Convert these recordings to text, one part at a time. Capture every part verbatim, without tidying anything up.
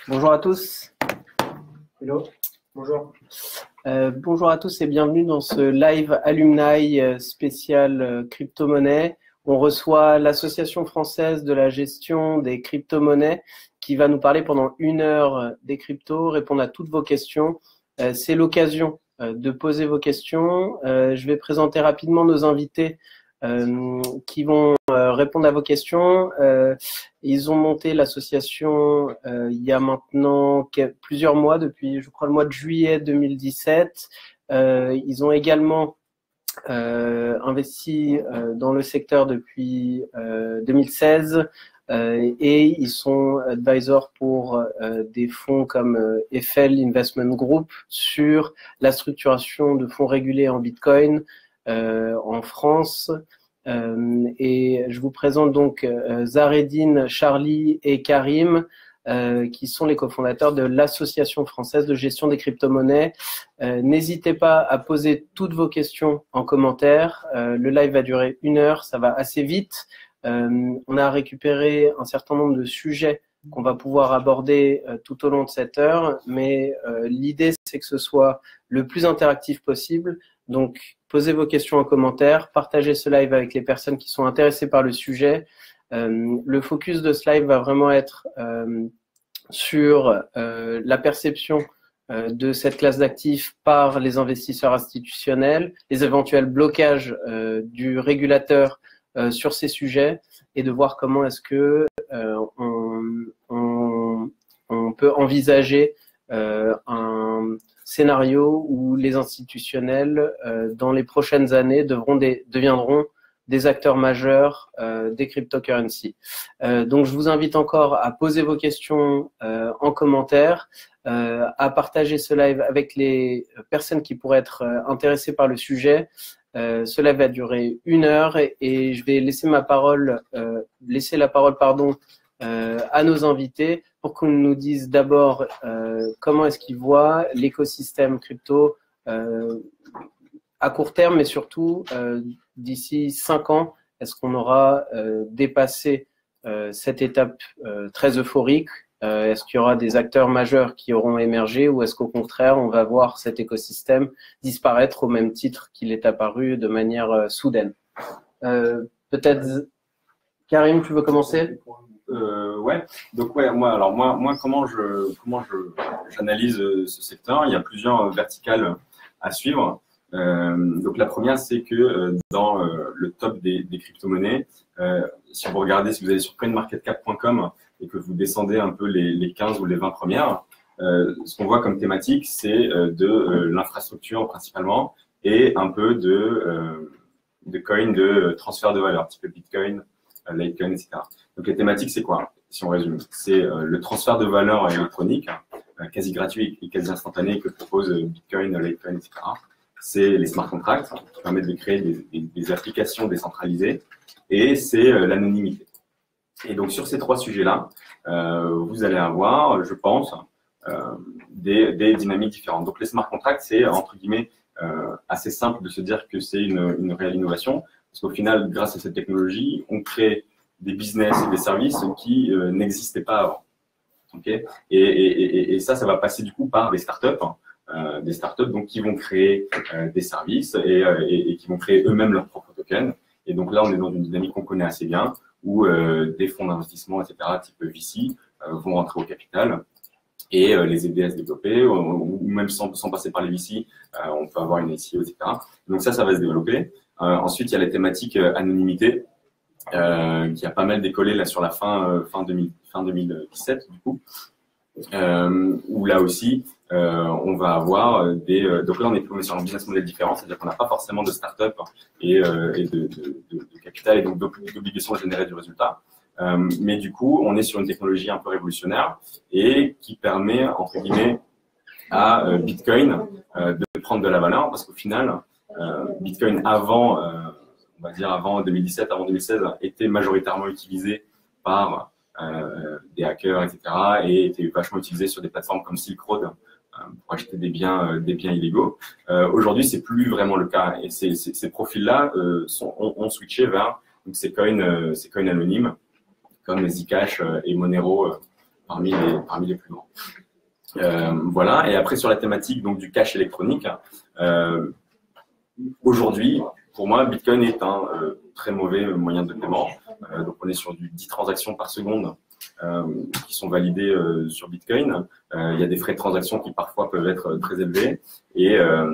Bonjour à tous. Hello, bonjour. Euh, bonjour à tous et bienvenue dans ce live alumni spécial euh, crypto-monnaie. On reçoit l'Association française de la gestion des crypto-monnaies qui va nous parler pendant une heure des cryptos, répondre à toutes vos questions. Euh, C'est l'occasion euh, de poser vos questions. Euh, je vais présenter rapidement nos invités euh, qui vont euh, répondre à vos questions. Euh, ils ont monté l'association euh, il y a maintenant plusieurs mois, depuis je crois le mois de juillet deux mille dix-sept. Euh, ils ont également euh, investi euh, dans le secteur depuis euh, deux mille seize euh, et ils sont advisors pour euh, des fonds comme euh, F L Investment Group sur la structuration de fonds régulés en Bitcoin euh, en France. Euh, et je vous présente donc euh, Zaredine, Charlie et Karim, euh, qui sont les cofondateurs de l'Association française de gestion des crypto-monnaies. Euh, N'hésitez pas à poser toutes vos questions en commentaire. Euh, le live va durer une heure, ça va assez vite. Euh, on a récupéré un certain nombre de sujets qu'on va pouvoir aborder euh, tout au long de cette heure, mais euh, l'idée c'est que ce soit le plus interactif possible. Donc, posez vos questions en commentaire, partagez ce live avec les personnes qui sont intéressées par le sujet. Euh, le focus de ce live va vraiment être euh, sur euh, la perception euh, de cette classe d'actifs par les investisseurs institutionnels, les éventuels blocages euh, du régulateur euh, sur ces sujets et de voir comment est-ce que euh, on, on, on peut envisager euh, un scénario où les institutionnels, euh, dans les prochaines années, devront des, deviendront des acteurs majeurs euh, des cryptocurrencies. Euh, donc, je vous invite encore à poser vos questions euh, en commentaire, euh, à partager ce live avec les personnes qui pourraient être euh, intéressées par le sujet. Euh, ce live va durer une heure et, et je vais laisser ma parole, euh, laisser la parole, pardon, euh, à nos invités pour qu'on nous dise d'abord euh, comment est-ce qu'ils voient l'écosystème crypto euh, à court terme, mais surtout euh, d'ici cinq ans, est-ce qu'on aura euh, dépassé euh, cette étape euh, très euphorique? euh, Est-ce qu'il y aura des acteurs majeurs qui auront émergé ou est-ce qu'au contraire, on va voir cet écosystème disparaître au même titre qu'il est apparu de manière euh, soudaine? euh, Peut-être, Karim, tu veux commencer? Euh, ouais, donc ouais, moi, alors moi, moi, comment je, comment je, j'analyse ce secteur? Il y a plusieurs verticales à suivre. Euh, donc la première, c'est que euh, dans euh, le top des, des crypto-monnaies, euh, si vous regardez, si vous allez sur coin market cap point com et que vous descendez un peu les, les quinze ou les vingt premières, euh, ce qu'on voit comme thématique, c'est euh, de euh, l'infrastructure principalement et un peu de, euh, de coins de transfert de valeur, type Bitcoin, euh, Litecoin, et cetera. Donc les thématiques, c'est quoi? Si on résume, c'est euh, le transfert de valeur électronique, euh, quasi gratuit et quasi instantané que propose Bitcoin, Litecoin, et cetera. C'est les smart contracts qui permettent de créer des, des, des applications décentralisées et c'est euh, l'anonymité. Et donc sur ces trois sujets-là, euh, vous allez avoir, je pense, euh, des, des dynamiques différentes. Donc les smart contracts, c'est entre guillemets euh, assez simple de se dire que c'est une, une réelle innovation parce qu'au final, grâce à cette technologie, on crée des business et des services qui euh, n'existaient pas avant. Okay, et, et, et, et ça, ça va passer du coup par des startups. Euh, des startups donc qui vont créer euh, des services et, euh, et, et qui vont créer eux-mêmes leurs propres tokens. Et donc là, on est dans une dynamique qu'on connaît assez bien, où euh, des fonds d'investissement, et cetera, type V C, euh, vont rentrer au capital et euh, les aider à se développer, ou, ou même sans, sans passer par les V C, euh, on peut avoir une I C O, et cetera. Donc ça, ça va se développer. Euh, ensuite, il y a les thématiques euh, anonymité, euh, qui a pas mal décollé là sur la fin, euh, fin, deux mille, fin deux mille dix-sept, du coup, euh, où là aussi, Euh, on va avoir des… Euh, donc là, on est, on est sur un business model différent, c'est-à-dire qu'on n'a pas forcément de start-up et, euh, et de, de, de, de capital et donc d'obligation à générer du résultat. Euh, mais du coup, on est sur une technologie un peu révolutionnaire et qui permet, entre guillemets, à euh, Bitcoin euh, de prendre de la valeur parce qu'au final, euh, Bitcoin avant, euh, on va dire avant deux mille dix-sept, avant deux mille seize, était majoritairement utilisé par euh, des hackers, et cetera et était vachement utilisé sur des plateformes comme Silk Road pour acheter des biens, euh, des biens illégaux. Euh, Aujourd'hui, c'est plus vraiment le cas. Et ces, ces, ces profils-là euh, sont, ont, ont switché vers donc ces coins, euh, ces coins anonymes comme Zcash euh, et Monero, euh, parmi les, parmi les plus grands. Euh, voilà. Et après, sur la thématique donc, du cash électronique, euh, aujourd'hui, pour moi, Bitcoin est un euh, très mauvais moyen de paiement. Euh, donc, on est sur du dix transactions par seconde euh, qui sont validées euh, sur Bitcoin. Euh, il y a des frais de transaction qui parfois peuvent être très élevés. Et, euh,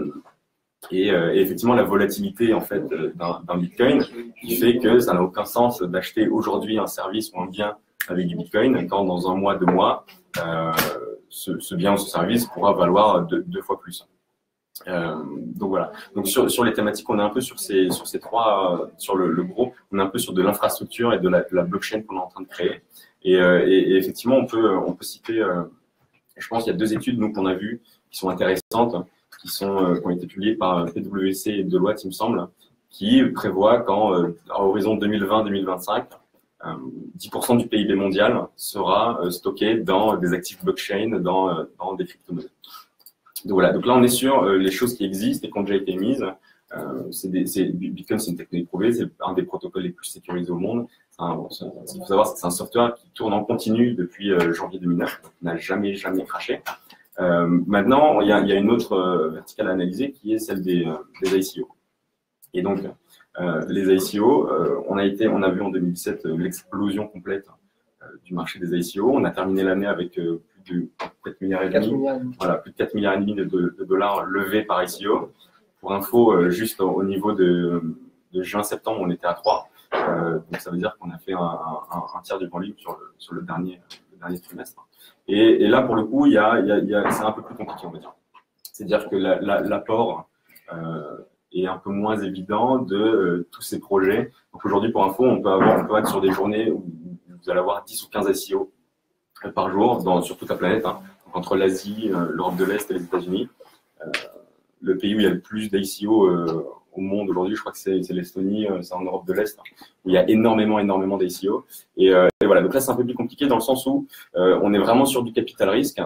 et, euh, et effectivement, la volatilité en fait d'un Bitcoin qui fait que ça n'a aucun sens d'acheter aujourd'hui un service ou un bien avec du Bitcoin quand dans un mois, deux mois, euh, ce, ce bien ou ce service pourra valoir deux, deux fois plus. Euh, donc voilà. Donc sur, sur les thématiques, on est un peu sur ces, sur ces trois, euh, sur le, le gros, on est un peu sur de l'infrastructure et de la, de la blockchain qu'on est en train de créer. Et, euh, et, et effectivement, on peut, on peut citer, euh, je pense qu'il y a deux études nous qu'on a vues qui sont intéressantes, qui sont, euh, qui ont été publiées par P W C et Deloitte, il me semble, qui prévoient qu'en euh, à horizon deux mille vingt deux mille vingt-cinq, euh, dix pour cent du P I B mondial sera euh, stocké dans des actifs blockchain, dans, euh, dans des crypto-monnaies. Donc voilà, donc là on est sur euh, les choses qui existent et qui ont déjà été mises. Euh, c'est des, c'est, Bitcoin, c'est une technologie prouvée, c'est un des protocoles les plus sécurisés au monde. Un, ce qu'il faut savoir, c'est que c'est un software qui tourne en continu depuis euh, janvier deux mille neuf, donc n'a jamais jamais craché. Euh, maintenant, il y a, il y a une autre euh, verticale à analyser qui est celle des, euh, des I C O. Et donc euh, les I C O, euh, on a été, on a vu en deux mille dix-sept euh, l'explosion complète euh, du marché des I C O. On a terminé l'année avec euh, plus de quatre milliards et demi, voilà, plus de quatre milliards et demi de, de, de dollars levés par I C O. Pour info, euh, juste au, au niveau de, de juin-septembre, on était à trois. Euh, donc ça veut dire qu'on a fait un, un, un tiers du volume sur le, sur le dernier, le dernier trimestre. Et, et là, pour le coup, il y a, il y a, il y a, c'est un peu plus compliqué, on va dire. C'est-à-dire que la, la, l'apport euh, est un peu moins évident de euh, tous ces projets. Donc aujourd'hui, pour info, on peut avoir, on peut être sur des journées où vous allez avoir dix ou quinze I C O par jour dans, sur toute la planète, hein. Donc, entre l'Asie, euh, l'Europe de l'Est et les États-Unis. Euh, le pays où il y a le plus d'I C O euh, au monde aujourd'hui, je crois que c'est, c'est l'Estonie, euh, c'est en Europe de l'Est, hein, où il y a énormément, énormément d'I C O. Et, euh, et voilà, donc là, c'est un peu plus compliqué dans le sens où euh, on est vraiment sur du capital risque,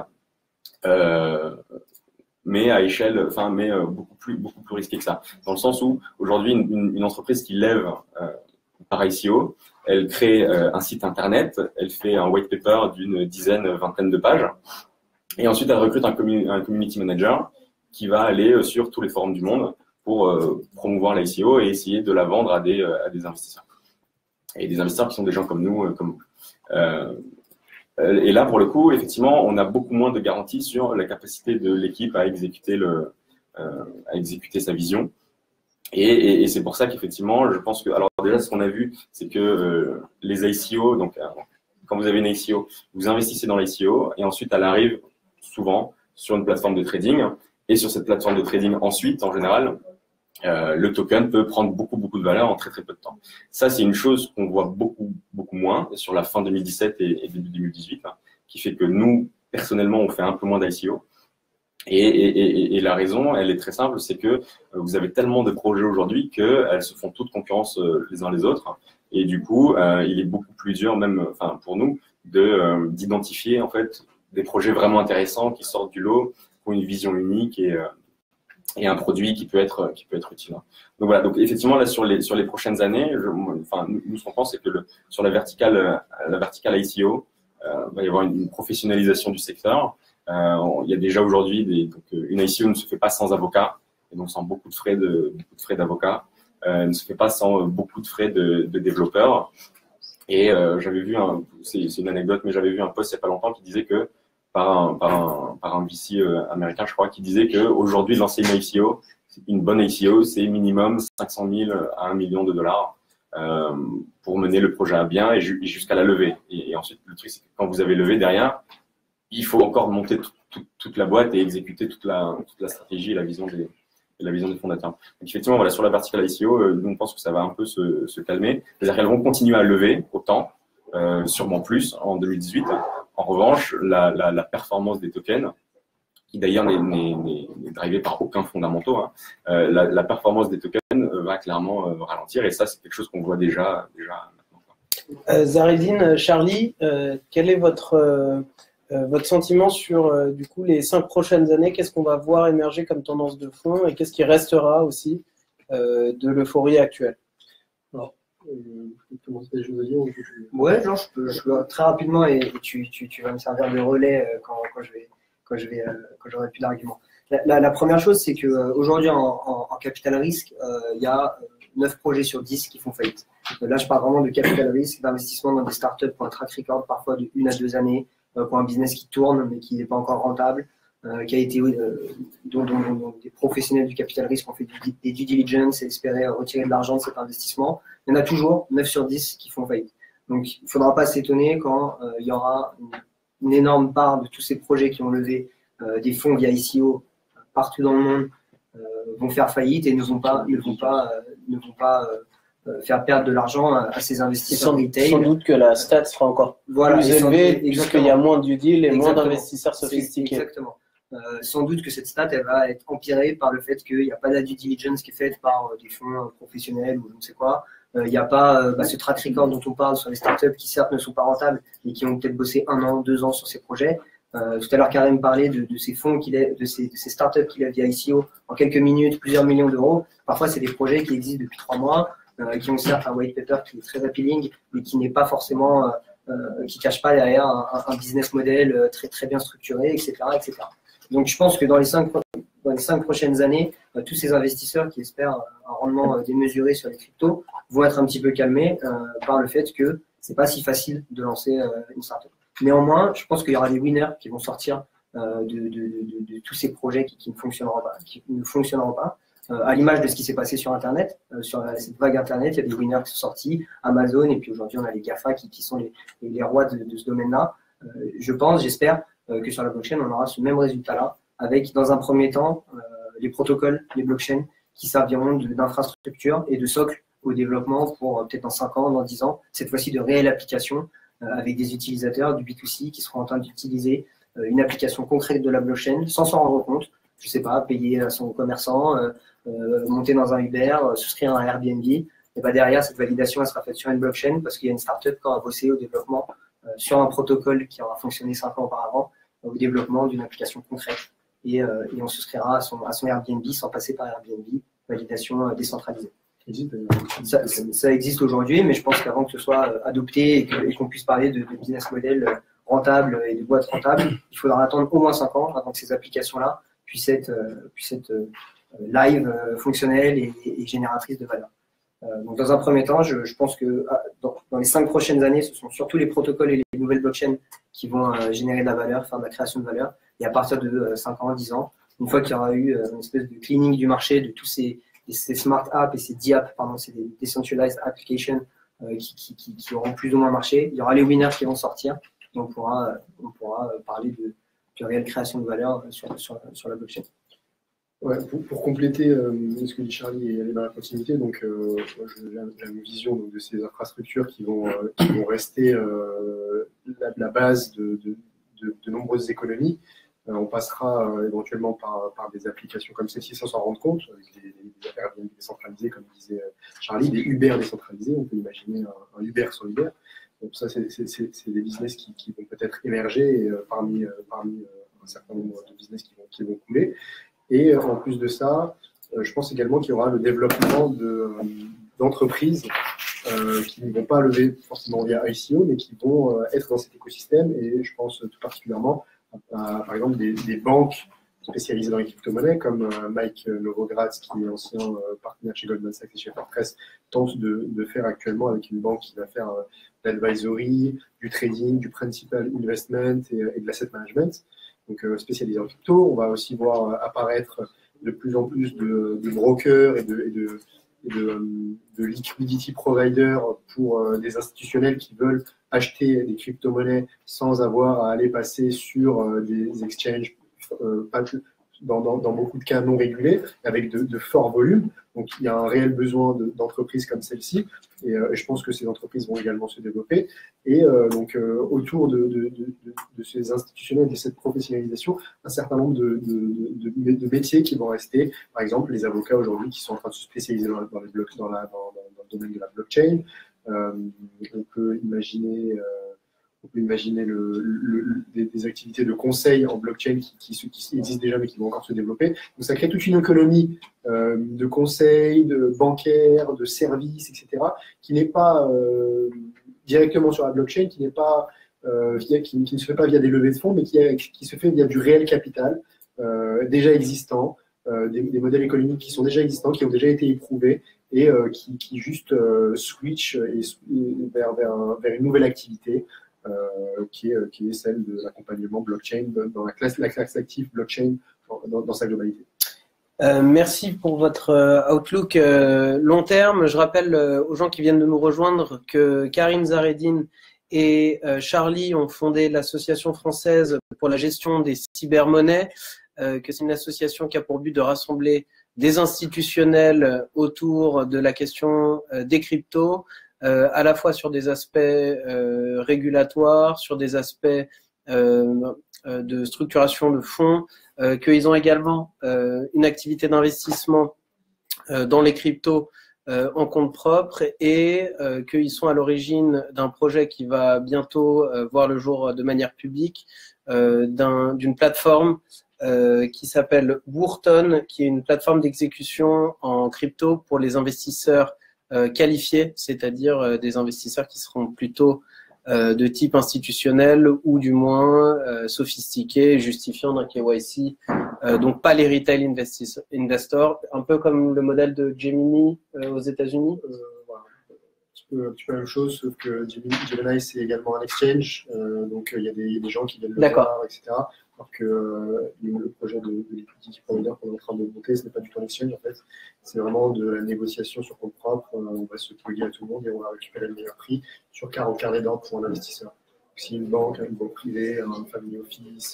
euh, mais à échelle, enfin, mais euh, beaucoup plus, beaucoup plus risqué que ça. Dans le sens où aujourd'hui, une, une, une entreprise qui lève euh, par I C O, elle crée euh, un site internet, elle fait un white paper d'une dizaine, vingtaine de pages, et ensuite elle recrute un, commun, un community manager qui va aller sur tous les forums du monde pour euh, promouvoir l'I C O et essayer de la vendre à des, à des investisseurs. Et des investisseurs qui sont des gens comme nous, euh, comme vous. Euh, et là, pour le coup, effectivement, on a beaucoup moins de garanties sur la capacité de l'équipe à exécuter le, euh, à exécuter sa vision. Et, et, et c'est pour ça qu'effectivement, je pense que, alors déjà, ce qu'on a vu, c'est que euh, les I C O, donc euh, quand vous avez une I C O, vous investissez dans l'I C O et ensuite elle arrive souvent sur une plateforme de trading. Et sur cette plateforme de trading, ensuite, en général, euh, le token peut prendre beaucoup, beaucoup de valeur en très, très peu de temps. Ça, c'est une chose qu'on voit beaucoup, beaucoup moins sur la fin deux mille dix-sept et, et début deux mille dix-huit, hein, qui fait que nous, personnellement, on fait un peu moins d'I C O. Et, et, et, et la raison, elle est très simple, c'est que vous avez tellement de projets aujourd'hui qu'elles se font toutes concurrence les uns les autres. Et du coup, euh, il est beaucoup plus dur, même, enfin, pour nous, de euh, d'identifier en fait des projets vraiment intéressants qui sortent du lot, qui ont une vision unique et, euh, et un produit qui peut être qui peut être utile. Donc voilà. Donc effectivement, là sur les sur les prochaines années, je, enfin, nous ce qu'on pense, c'est que le, sur la verticale la verticale I C O, euh, va y avoir une, une professionnalisation du secteur. Euh, il y a déjà aujourd'hui des, donc une I C O ne se fait pas sans avocat et donc sans beaucoup de frais de beaucoup de frais d'avocat. Euh, ne se fait pas sans beaucoup de frais de, de développeurs. Et euh, j'avais vu un, c'est, c'est une anecdote, mais j'avais vu un post il y a pas longtemps qui disait que par un par un par un V C euh, américain, je crois, qui disait que aujourd'hui lancer une I C O, une bonne I C O, c'est minimum cinq cent mille à un million de dollars euh, pour mener le projet à bien et, ju- et jusqu'à la levée. Et, et ensuite, le truc, c'est que quand vous avez levé derrière, il faut encore monter tout, tout, toute la boîte et exécuter toute la toute la stratégie et la vision des la vision des fondateurs. Donc effectivement, voilà, sur la verticale I C O, euh, nous on pense que ça va un peu se, se calmer. C'est-à-dire qu'elles vont continuer à lever autant, euh, sûrement plus en deux mille dix-huit. En revanche, la, la, la performance des tokens, qui d'ailleurs n'est, n'est, n'est, n'est drivée par aucun fondamental, hein, euh, la, la performance des tokens va clairement euh, ralentir. Et ça, c'est quelque chose qu'on voit déjà, déjà maintenant. Euh, Zaredine, Charlie, euh, quel est votre euh, Euh, votre sentiment sur euh, du coup les cinq prochaines années? Qu'est-ce qu'on va voir émerger comme tendance de fond et qu'est-ce qui restera aussi euh, de l'euphorie actuelle? Alors, euh, peux commencer des choses à dire ou tu... Ouais, genre, je peux, je peux très rapidement et, et tu, tu, tu vas me servir de relais euh, quand, quand je vais, quand je vais, euh, quand j'aurai plus d'arguments. La, la, la première chose, c'est que euh, aujourd'hui en, en, en capital risque, il euh, y a neuf projets sur dix qui font faillite. Euh, là, je parle vraiment de capital risque, d'investissement dans des startups pour un track record parfois de une à deux années, euh, pour un business qui tourne mais qui n'est pas encore rentable. Euh, qui a été euh, dont, dont, dont des professionnels du capital risque ont fait du, des due diligence et espéraient retirer de l'argent de cet investissement. Il y en a toujours neuf sur dix qui font faillite. Donc, il ne faudra pas s'étonner quand euh, il y aura une, une énorme part de tous ces projets qui ont levé euh, des fonds via I C O partout dans le monde euh, vont faire faillite et ne vont pas, ne vont pas, euh, ne vont pas euh, faire perdre de l'argent à, à ces investisseurs sans, retail. Sans doute que la stat sera encore voilà, plus élevée puisqu'il y a moins du deal et exactement. moins d'investisseurs sophistiqués. Exactement. Euh, sans doute que cette stat, elle va être empirée par le fait qu'il n'y a pas de due diligence qui est faite par euh, des fonds euh, professionnels ou je ne sais quoi. Il euh, n'y a pas euh, bah, ce track record dont on parle sur les startups qui certes ne sont pas rentables mais qui ont peut-être bossé un an, deux ans sur ces projets. Euh, tout à l'heure, Karim parlait de, de ces fonds, qu'il est, de, ces, de ces startups qu'il a via I C O en quelques minutes, plusieurs millions d'euros. Parfois, c'est des projets qui existent depuis trois mois, euh, qui ont certes un white paper qui est très appealing, mais qui n'est pas forcément, euh, euh, qui cache pas derrière un, un business model très très bien structuré, et cetera, et cetera. Donc, je pense que dans les cinq, dans les cinq prochaines années, euh, tous ces investisseurs qui espèrent un rendement euh, démesuré sur les cryptos vont être un petit peu calmés euh, par le fait que c'est pas si facile de lancer euh, une startup. Néanmoins, je pense qu'il y aura des winners qui vont sortir euh, de, de, de, de tous ces projets qui, qui ne fonctionneront pas, qui ne fonctionneront pas. Euh, à l'image de ce qui s'est passé sur Internet, euh, sur la, cette vague Internet, il y a des winners qui sont sortis, Amazon, et puis aujourd'hui on a les GAFA qui, qui sont les, les rois de, de ce domaine-là. Euh, je pense, j'espère euh, que sur la blockchain, on aura ce même résultat-là, avec dans un premier temps euh, les protocoles, les blockchains qui serviront d'infrastructure et de socle au développement pour euh, peut-être dans cinq ans, dans dix ans, cette fois-ci de réelles applications euh, avec des utilisateurs du B deux C qui seront en train d'utiliser euh, une application concrète de la blockchain sans s'en rendre compte. Je sais pas, payer à son commerçant, euh, euh, monter dans un Uber, euh, souscrire à un Airbnb. Et bah derrière, cette validation elle sera faite sur une blockchain parce qu'il y a une startup qui aura bossé au développement euh, sur un protocole qui aura fonctionné cinq ans auparavant euh, au développement d'une application concrète. Et, euh, et on souscrira à son, à son Airbnb sans passer par Airbnb, validation euh, décentralisée. Ça, ça existe aujourd'hui, mais je pense qu'avant que ce soit adopté et que, et qu'on puisse parler de, de business model rentable et de boîtes rentables, il faudra attendre au moins cinq ans avant que ces applications-là puissent être, euh, puissent être euh, live, euh, fonctionnelles et, et, et génératrices de valeur. Euh, donc dans un premier temps, je, je pense que dans, dans les cinq prochaines années, ce sont surtout les protocoles et les nouvelles blockchains qui vont euh, générer de la valeur, faire de la création de valeur. Et à partir de euh, cinq ans, dix ans, une fois qu'il y aura eu euh, une espèce de cleaning du marché de tous ces, ces smart apps et ces D apps, pardon, c'est des decentralized applications euh, qui, qui, qui, qui auront plus ou moins marché, il y aura les winners qui vont sortir et on pourra, on pourra parler de, de réelle création de valeur sur, sur, sur la blockchain. Ouais, pour, pour compléter euh, ce que dit Charlie et aller dans la continuité, donc euh, j'ai une vision donc, de ces infrastructures qui vont, euh, qui vont rester euh, la, la base de, de, de, de nombreuses économies. Euh, on passera euh, éventuellement par, par des applications comme celle-ci sans s'en rendre compte, avec des, des affaires bien décentralisées, comme disait Charlie, des Uber décentralisés. On peut imaginer un, un Uber sans Uber. Donc ça, c'est des business qui, qui vont peut-être émerger euh, parmi, euh, parmi euh, un certain nombre de business qui vont, qui vont couler. Et en plus de ça, euh, je pense également qu'il y aura le développement d'entreprises de, euh, qui ne vont pas lever forcément via I C O, mais qui vont euh, être dans cet écosystème. Et je pense tout particulièrement à, à par exemple, des, des banques spécialisées dans les crypto-monnaies, comme euh, Mike Novogratz, qui est ancien euh, partenaire chez Goldman Sachs et chez Fortress, tente de, de faire actuellement avec une banque qui va faire euh, de l'advisory, du trading, du principal investment et, et de l'asset management. Donc euh, spécialisé en crypto. On va aussi voir euh, apparaître de plus en plus de, de brokers et de, et de, et de, de liquidity providers pour euh, des institutionnels qui veulent acheter des crypto-monnaies sans avoir à aller passer sur euh, des exchanges euh, pas, dans, dans, dans beaucoup de cas non régulés, avec de, de forts volumes. Donc il y a un réel besoin d'entreprises comme celle-ci. Et, euh, et je pense que ces entreprises vont également se développer. Et euh, donc, euh, autour de, de, de, de, de ces institutionnels, de cette professionnalisation, un certain nombre de, de, de, de métiers qui vont rester. Par exemple, les avocats aujourd'hui qui sont en train de se spécialiser dans, dans, les blocs, dans, la, dans, dans, dans le domaine de la blockchain. Euh, on peut imaginer euh, On peut imaginer le, le, le, des, des activités de conseil en blockchain qui, qui, qui existent déjà mais qui vont encore se développer. Donc ça crée toute une économie euh, de conseil, de bancaire, de services, et cetera, qui n'est pas euh, directement sur la blockchain, qui n'est pas euh, via, qui, qui ne se fait pas via des levées de fonds, mais qui, a, qui se fait via du réel capital euh, déjà existant, euh, des, des modèles économiques qui sont déjà existants, qui ont déjà été éprouvés et euh, qui, qui juste euh, switch et, et vers, vers, un, vers une nouvelle activité. Euh, qui, est, qui est celle de l'accompagnement blockchain dans la classe, la classe active blockchain dans, dans sa globalité. Euh, merci pour votre euh, outlook euh, long terme. Je rappelle euh, aux gens qui viennent de nous rejoindre que Karim Zareddine et euh, Charlie ont fondé l'Association française pour la gestion des cybermonnaies, euh, que c'est une association qui a pour but de rassembler des institutionnels autour de la question euh, des cryptos, Euh, à la fois sur des aspects euh, régulatoires, sur des aspects euh, euh, de structuration de fonds, euh, qu'ils ont également euh, une activité d'investissement euh, dans les cryptos euh, en compte propre et euh, qu'ils sont à l'origine d'un projet qui va bientôt euh, voir le jour de manière publique, euh, d'un, d'une plateforme euh, qui s'appelle Bourton, qui est une plateforme d'exécution en crypto pour les investisseurs Euh, qualifiés, c'est-à-dire euh, des investisseurs qui seront plutôt euh, de type institutionnel ou du moins euh, sophistiqués, justifiant d'un K Y C, euh, donc pas les retail investors, un peu comme le modèle de Gemini euh, aux États-Unis. Euh, voilà. un, petit peu, un petit peu la même chose, sauf que Gemini, Gemini c'est également un exchange, euh, donc il y, y a des gens qui viennent le voir, et cetera. Alors que euh, le projet de, de liquidity provider qu'on est en train de monter, ce n'est pas du tout un exchange en fait. C'est vraiment de la négociation sur compte propre. Euh, on va se plugger à tout le monde et on va récupérer le meilleur prix sur quarante carnets d'ordre pour un investisseur. Donc, si une banque, une banque privée, un family office,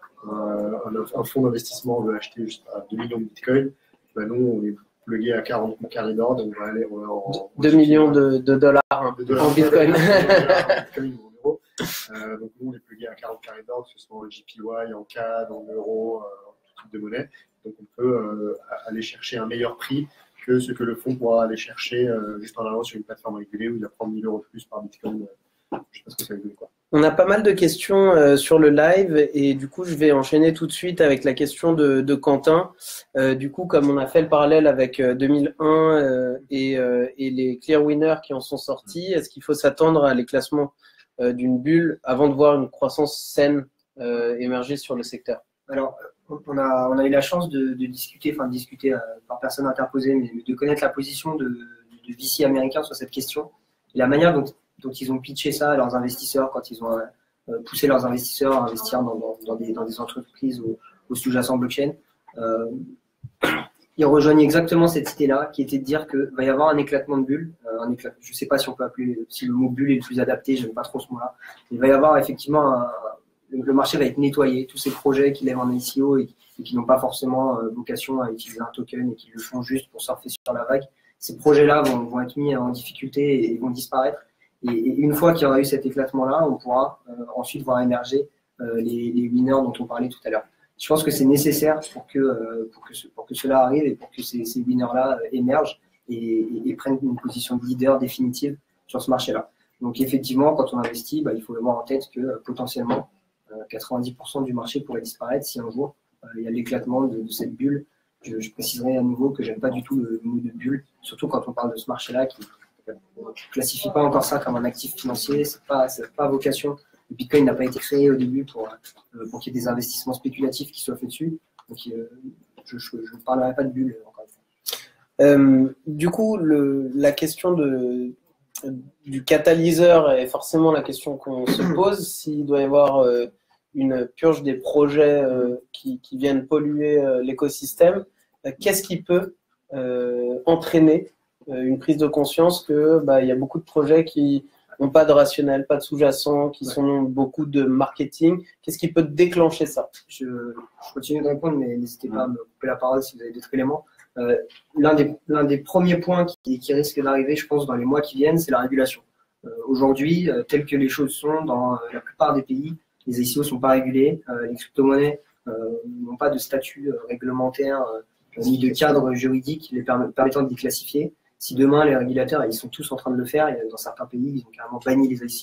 euh, un, un fonds d'investissement veut acheter juste à deux millions de bitcoin, ben nous on est plugué à quarante carnets d'ordre, on va aller on va en deux millions de, de dollars, de dollars en bitcoin. Euh, donc nous on est plugué à quarante carrés d'ordre, que ce soit en J P Y, en C A D, en euros, euh, en tout type de monnaie. Donc on peut euh, aller chercher un meilleur prix que ce que le fonds pourra aller chercher euh, juste en allant sur une plateforme régulée où il va prendre mille euros de plus par bitcoin. Euh, je sais pas ce que ça veut dire quoi. On a pas mal de questions euh, sur le live et du coup je vais enchaîner tout de suite avec la question de, de Quentin. Euh, du coup comme on a fait le parallèle avec euh, deux mille un euh, et, euh, et les clear winners qui en sont sortis, est-ce qu'il faut s'attendre à les classements euh, d'une bulle avant de voir une croissance saine euh, émerger sur le secteur? Alors on a, on a eu la chance de, de discuter, enfin de discuter euh, par personne interposée, mais de connaître la position de, de V C américains sur cette question et la manière dont dont ils ont pitché ça à leurs investisseurs quand ils ont euh, poussé leurs investisseurs à investir dans, dans, dans, des, dans des entreprises au, au sous-jacent blockchain. Euh, ils rejoignent exactement cette idée-là, qui était de dire qu'il va y avoir un éclatement de bulles. Euh, un éclat, je ne sais pas si on peut appeler, si le mot bulle est le plus adapté, je n'aime pas trop ce mot-là. Il va y avoir effectivement, un, le marché va être nettoyé, tous ces projets qui lèvent en I C O et, et qui n'ont pas forcément euh, vocation à utiliser un token et qui le font juste pour surfer sur la vague. Ces projets-là vont, vont être mis en difficulté et, et vont disparaître. Et une fois qu'il y aura eu cet éclatement-là, on pourra euh, ensuite voir émerger euh, les, les winners dont on parlait tout à l'heure. Je pense que c'est nécessaire pour que, euh, pour, que ce, pour que cela arrive et pour que ces, ces winners-là euh, émergent et, et, et prennent une position de leader définitive sur ce marché-là. Donc effectivement, quand on investit, bah, il faut avoir en tête que euh, potentiellement euh, quatre-vingt-dix pour cent du marché pourrait disparaître si un jour euh, il y a l'éclatement de, de cette bulle. Je, je préciserai à nouveau que j'aime pas du tout le, le mot de bulle, surtout quand on parle de ce marché-là qui on ne classifie pas encore ça comme un actif financier, c'est pas, c'est pas vocation. Le Bitcoin n'a pas été créé au début pour, pour qu'il y ait des investissements spéculatifs qui soient faits dessus. Donc, je ne parlerai pas de bulle encore une fois. Euh, du coup, le, la question de, du catalyseur est forcément la question qu'on se pose. S'il doit y avoir euh, une purge des projets euh, qui, qui viennent polluer euh, l'écosystème, euh, qu'est-ce qui peut euh, entraîner une prise de conscience que bah, y a beaucoup de projets qui n'ont pas de rationnel, pas de sous-jacent, qui ouais. sont beaucoup de marketing. Qu'est-ce qui peut déclencher ça? je, je continue de répondre, mais n'hésitez pas à me couper la parole si vous avez d'autres éléments. Euh, l'un, des, l'un des premiers points qui, qui risque d'arriver, je pense, dans les mois qui viennent, c'est la régulation. Euh, aujourd'hui, euh, telles que les choses sont dans euh, la plupart des pays, les I C O ne sont pas régulés, euh, les crypto-monnaies euh, n'ont pas de statut euh, réglementaire euh, ni de cadre juridique les permettant de les classifier. Si demain, les régulateurs, ils sont tous en train de le faire, dans certains pays, ils ont carrément banni les I C O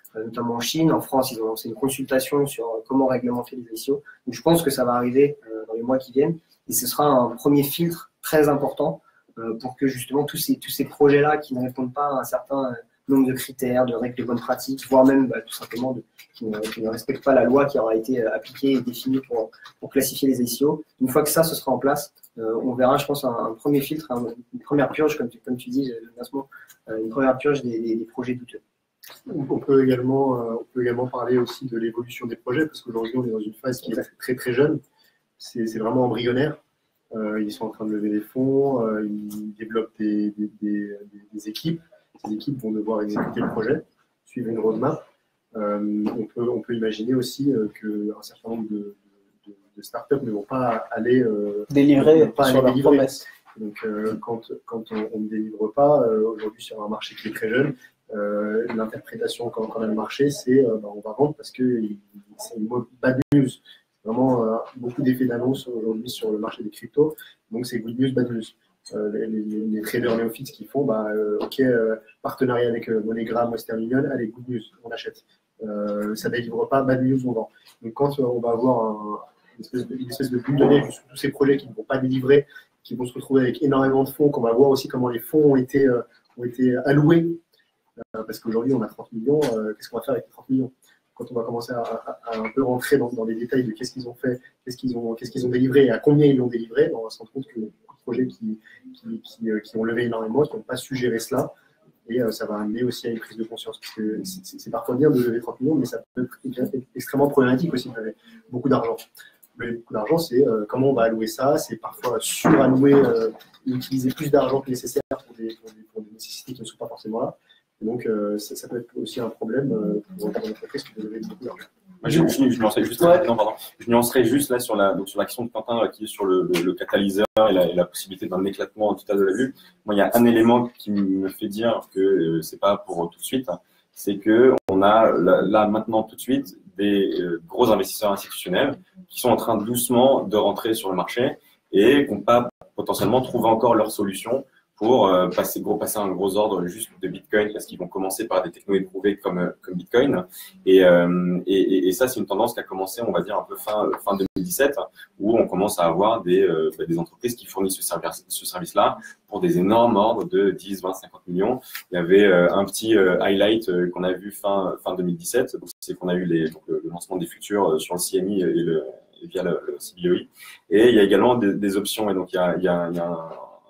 notamment en Chine. En France, ils ont lancé une consultation sur comment réglementer les I C O. Donc, je pense que ça va arriver euh, dans les mois qui viennent. Et ce sera un premier filtre très important euh, pour que justement tous ces, tous ces projets-là qui ne répondent pas à un certain nombre de critères, de règles de bonnes pratiques, voire même bah, tout simplement de, qui, ne, qui ne respectent pas la loi qui aura été appliquée et définie pour, pour classifier les I C O. Une fois que ça, ce sera en place, euh, on verra, je pense, un, un premier filtre, un, une première purge, comme tu, comme tu dis, euh, une première purge des, des, des projets douteux. On peut également, euh, on peut également parler aussi de l'évolution des projets, parce qu'aujourd'hui, on est dans une phase qui est très très jeune. C'est vraiment embryonnaire. Euh, ils sont en train de lever des fonds, euh, ils développent des, des, des, des équipes. Ces équipes vont devoir exécuter le projet, suivre une roadmap. Euh, on, peut, on peut imaginer aussi euh, qu'un certain nombre de, de, de startups ne vont pas aller euh, délivrer pas sur leurs promesses. Donc, euh, quand, quand on, on ne délivre pas, euh, aujourd'hui sur un marché qui est très jeune, euh, l'interprétation quand, quand on a le marché, c'est euh, bah, on va vendre parce que c'est une bad news. Vraiment euh, beaucoup d'effets d'annonce aujourd'hui sur le marché des cryptos. Donc, c'est good news, bad news. Euh, les, les, les traders néophytes qui font, bah, euh, ok, euh, partenariat avec euh, MoneyGram, Western Union, allez, good news, on achète. Euh, ça ne délivre pas, bad news, on vend. Donc, quand euh, on va avoir un, une, espèce de, une espèce de bulle de neige sur tous ces projets qui ne vont pas délivrer, qui vont se retrouver avec énormément de fonds, qu'on va voir aussi comment les fonds ont été, euh, ont été alloués, euh, parce qu'aujourd'hui, on a trente millions, euh, qu'est-ce qu'on va faire avec les trente millions? Quand on va commencer à, à, à un peu rentrer dans, dans les détails de qu'est-ce qu'ils ont fait, qu'est-ce qu'ils ont, qu'est-ce qu'ils ont délivré et à combien ils l'ont délivré, on va se rendre compte que beaucoup de projets qui, qui, qui, qui ont levé énormément, qui n'ont pas su gérer cela, et euh, ça va amener aussi à une prise de conscience, parce que c'est parfois bien de lever trente millions, mais ça peut être extrêmement problématique aussi de lever beaucoup d'argent. Lever beaucoup d'argent, c'est euh, comment on va allouer ça, c'est parfois surallouer, euh, utiliser plus d'argent que nécessaire pour des, pour, des, pour des nécessités qui ne sont pas forcément là. Donc, euh, ça, ça peut être aussi un problème euh, pour une entreprise qui peut lever beaucoup d'argent. Moi, je, je, je, nuancerai juste, ouais. non, pardon. je nuancerai juste là sur la donc sur l'action de Quentin là, qui est sur le, le, le catalyseur et la, et la possibilité d'un éclatement tout à l'heure de la vue. Moi, il y a un élément qui me fait dire que euh, c'est pas pour tout de suite, hein, c'est que on a là, là maintenant tout de suite des euh, gros investisseurs institutionnels qui sont en train doucement de rentrer sur le marché et qui n'ont pas potentiellement trouvé encore leur solution pour euh, passer, gros, passer un gros ordre juste de Bitcoin, parce qu'ils vont commencer par des technos éprouvés comme, comme Bitcoin. Et, euh, et, et ça, c'est une tendance qui a commencé, on va dire, un peu fin, fin deux mille dix-sept, où on commence à avoir des, euh, des entreprises qui fournissent ce service, ce service-là pour des énormes ordres de dix, vingt, cinquante millions. Il y avait euh, un petit euh, highlight euh, qu'on a vu fin, fin deux mille dix-sept, c'est qu'on a eu les, donc, le, le lancement des futurs sur le C M I et, le, et via le, le C B O I. Et il y a également des, des options. Et donc, il y a, il y a, il y a un,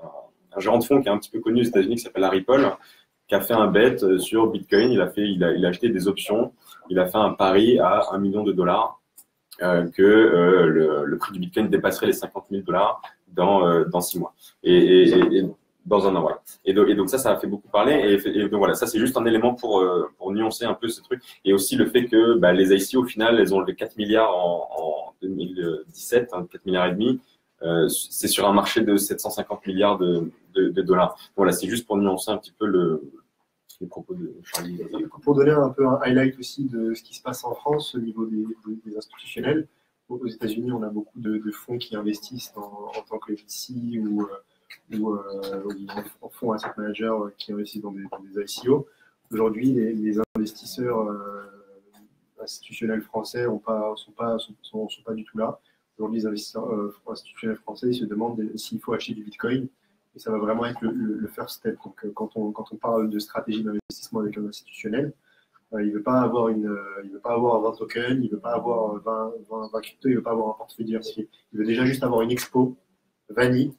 un gérant de fonds qui est un petit peu connu aux États-Unis qui s'appelle Harry Paul, qui a fait un bet sur Bitcoin. Il a fait, il a, il a acheté des options. Il a fait un pari à un million de dollars euh, que euh, le, le prix du Bitcoin dépasserait les cinquante mille dollars dans euh, dans six mois et, et, et, et dans un an, voilà. Et donc, et donc ça, ça a fait beaucoup parler. Et, et donc voilà, ça c'est juste un élément pour euh, pour nuancer un peu ce truc. Et aussi le fait que bah, les I C O au final, elles ont levé quatre milliards en, en deux mille dix-sept, hein, quatre milliards et demi. Euh, c'est sur un marché de sept cent cinquante milliards de, de, de dollars. Voilà, c'est juste pour nuancer un petit peu le, les propos de Charlie. Pour donner un peu un highlight aussi de ce qui se passe en France au niveau des, des, des institutionnels. Aux États-Unis, on a beaucoup de, de fonds qui investissent en, en tant que V C ou, ou, euh, ou en fonds asset manager qui investissent dans des, dans des I C O. Aujourd'hui, les, les investisseurs euh, institutionnels français ne sont pas, sont, pas, sont, sont, sont pas du tout là. Aujourd'hui, les investisseurs euh, institutionnels français ils se demandent s'il faut acheter du Bitcoin. Et ça va vraiment être le, le, le first step. Donc, euh, quand, on, quand on parle de stratégie d'investissement avec un institutionnel, euh, il ne veut pas avoir une, euh, il veut pas avoir vingt tokens, il ne veut pas avoir vingt, vingt, vingt cryptos, il ne veut pas avoir un portefeuille diversifié. Il veut déjà juste avoir une expo vanille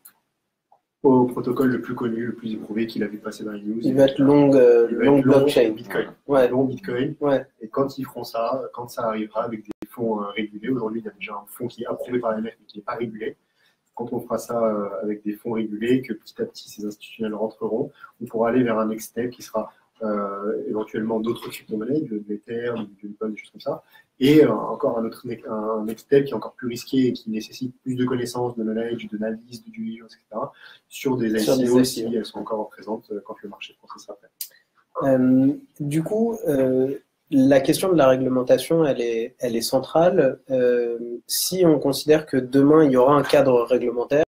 au protocole le plus connu, le plus éprouvé qu'il a vu passer dans les news. Il va être long, euh, il va long être long blockchain. Bitcoin. Ouais. Long Bitcoin. Ouais. Et quand ils feront ça, quand ça arrivera avec des fonds euh, régulés, aujourd'hui il y a déjà un fonds qui est approuvé par l'A M F mais qui n'est pas régulé. Quand on fera ça euh, avec des fonds régulés, que petit à petit ces institutionnels rentreront, on pourra aller vers un next step qui sera euh, éventuellement d'autres crypto-monnaies, de l'Ether, du Bitcoin, des choses comme ça, et euh, encore un autre un next step qui est encore plus risqué et qui nécessite plus de connaissances, de knowledge, de d'analyse, de due diligence, et cetera, sur des I C O si elles sont encore présentes quand le marché français sera prêt. Euh, du coup, euh, la question de la réglementation, elle est, elle est centrale. Euh, si on considère que demain, il y aura un cadre réglementaire,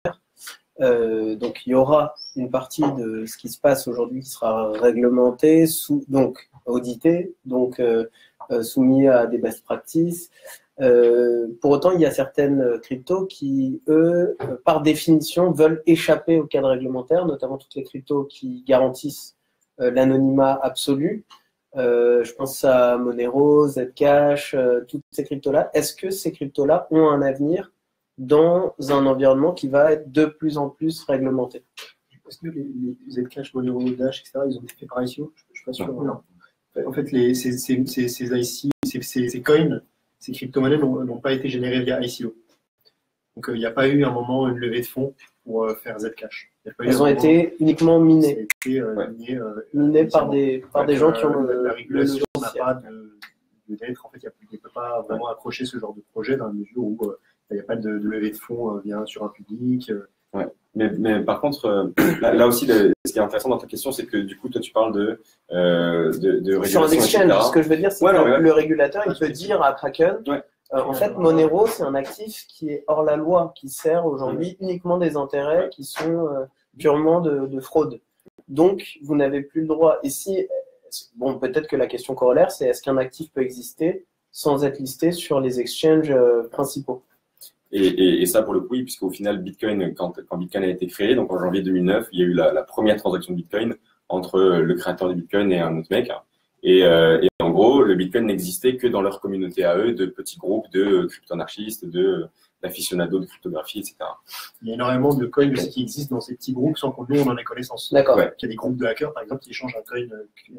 euh, donc il y aura une partie de ce qui se passe aujourd'hui qui sera réglementée sous, donc, audités, donc euh, euh, soumis à des best practices. Euh, pour autant, il y a certaines cryptos qui, eux, euh, par définition, veulent échapper au cadre réglementaire, notamment toutes les cryptos qui garantissent euh, l'anonymat absolu. Euh, je pense à Monero, Zcash, euh, toutes ces cryptos-là. Est-ce que ces cryptos-là ont un avenir dans un environnement qui va être de plus en plus réglementé? Est-ce que les, les Zcash, Monero, Dash, et cetera, ils ont été faits par I C O? Je ne suis pas sûr. Non. En fait, les, ces, ces, ces, ces I C O, ces, ces, ces coins, ces crypto-monnaies n'ont pas été générées via I C O. Donc, il euh, n'y a pas eu un moment une levée de fonds pour euh, faire Zcash. Elles ont été uniquement minées. Été, euh, ouais. miné, euh, minées par des, par des gens qui ont euh, le, la régulation n'a pas de, de d'être. En fait, on ne peut pas vraiment accrocher ce genre de projet dans la mesure où il euh, n'y a pas de, de levée de fonds euh, via, sur un public. Euh. Ouais. Mais, mais par contre, euh, là, là aussi, le, ce qui est intéressant dans ta question, c'est que du coup, toi, tu parles de, euh, de, de régulation. Sur un exchange, ce que je veux dire, c'est ouais, que non, ouais. le régulateur, il peut dire à Kraken, ouais. euh, en fait, Monero, c'est un actif qui est hors la loi, qui sert aujourd'hui mmh. uniquement des intérêts qui sont euh, purement de, de fraude. Donc, vous n'avez plus le droit. Et si, bon, peut-être que la question corollaire, c'est est-ce qu'un actif peut exister sans être listé sur les exchanges euh, principaux? Et, et, et ça, pour le coup, oui, puisqu'au final, Bitcoin, quand, quand Bitcoin a été créé, donc en janvier deux mille neuf, il y a eu la, la première transaction de Bitcoin entre le créateur de Bitcoin et un autre mec. Et, euh, et en gros, le Bitcoin n'existait que dans leur communauté à eux, de petits groupes de crypto-anarchistes, de d'aficionados de cryptographie, et cetera. Il y a énormément de coins aussi qui existent dans ces petits groupes sans qu'on nous on en ait connaissance. D'accord. Ouais. Il y a des groupes de hackers, par exemple, qui échangent un coin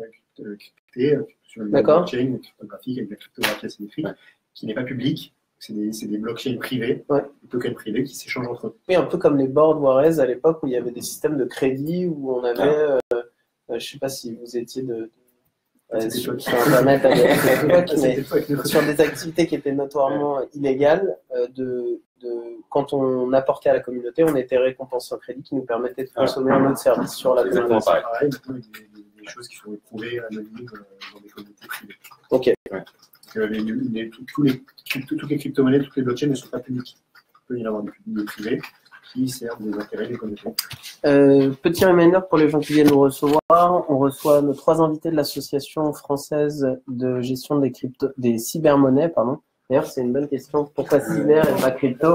crypté sur une blockchain cryptographique avec de la cryptographie asymétrique, ouais. qui n'est pas publique. C'est des, des blockchains privés, ouais. des tokens privés qui s'échangent entre eux. Oui, un peu comme les board Juarez à l'époque où il y avait des systèmes de crédit où on avait, ah. euh, je ne sais pas si vous étiez de, de euh, sur, sur Internet à l'époque, mais sur des activités qui étaient notoirement ouais. illégales, euh, de, de, quand on apportait à la communauté, on était récompensé en crédit qui nous permettait de consommer ah. un autre service sur la communauté. C'est pareil, il y a des, des choses qui sont éprouvées anonymes dans des communautés privées. Ok. Ouais. Les, les, tous les, toutes les crypto-monnaies, toutes les blockchains ne sont pas publiques. Il peut y en avoir des privés qui servent des intérêts des communautés. Euh, petit reminder pour les gens qui viennent nous recevoir. On reçoit nos trois invités de l'Association française de gestion des, crypto, des cybermonnaies. Pardon. D'ailleurs, c'est une bonne question. Pourquoi cyber et pas crypto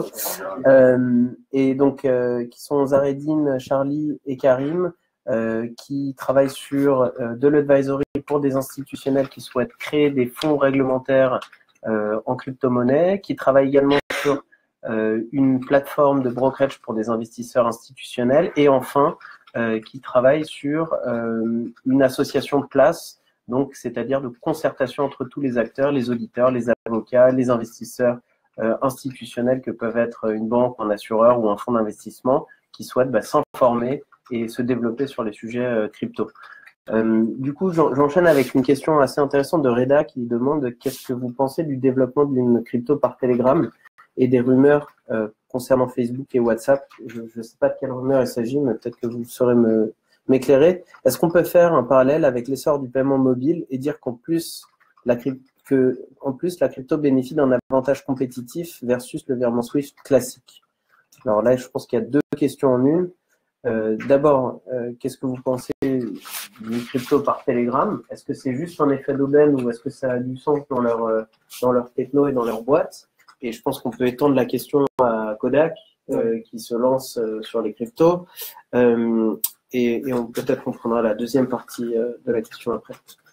euh, Et donc, euh, qui sont Zaredine, Charlie et Karim. Euh, qui travaillent sur euh, de l'advisory pour des institutionnels qui souhaitent créer des fonds réglementaires euh, en crypto-monnaie, qui travaillent également sur euh, une plateforme de brokerage pour des investisseurs institutionnels, et enfin, euh, qui travaillent sur euh, une association de place, donc c'est-à-dire de concertation entre tous les acteurs, les auditeurs, les avocats, les investisseurs euh, institutionnels que peuvent être une banque, un assureur ou un fonds d'investissement, qui souhaitent bah, s'informer et se développer sur les sujets euh, crypto. Euh, du coup, j'enchaîne avec une question assez intéressante de Reda qui demande qu'est-ce que vous pensez du développement d'une crypto par Telegram et des rumeurs euh, concernant Facebook et WhatsApp. Je ne sais pas de quelle rumeur il s'agit, mais peut-être que vous saurez me, m'éclairer. Est-ce qu'on peut faire un parallèle avec l'essor du paiement mobile et dire qu'en plus, la que, en plus, la crypto bénéficie d'un avantage compétitif versus le virement Swift classique? Alors là, je pense qu'il y a deux questions en une. Euh, D'abord, euh, qu'est-ce que vous pensez d'une crypto par Telegram? Est-ce que c'est juste un effet d'aubaine ou est-ce que ça a du sens dans leur, euh, dans leur techno et dans leur boîte? Et je pense qu'on peut étendre la question à Kodak euh, qui se lance euh, sur les cryptos. Euh, et, et on peut-être on prendra la deuxième partie euh, de la question après.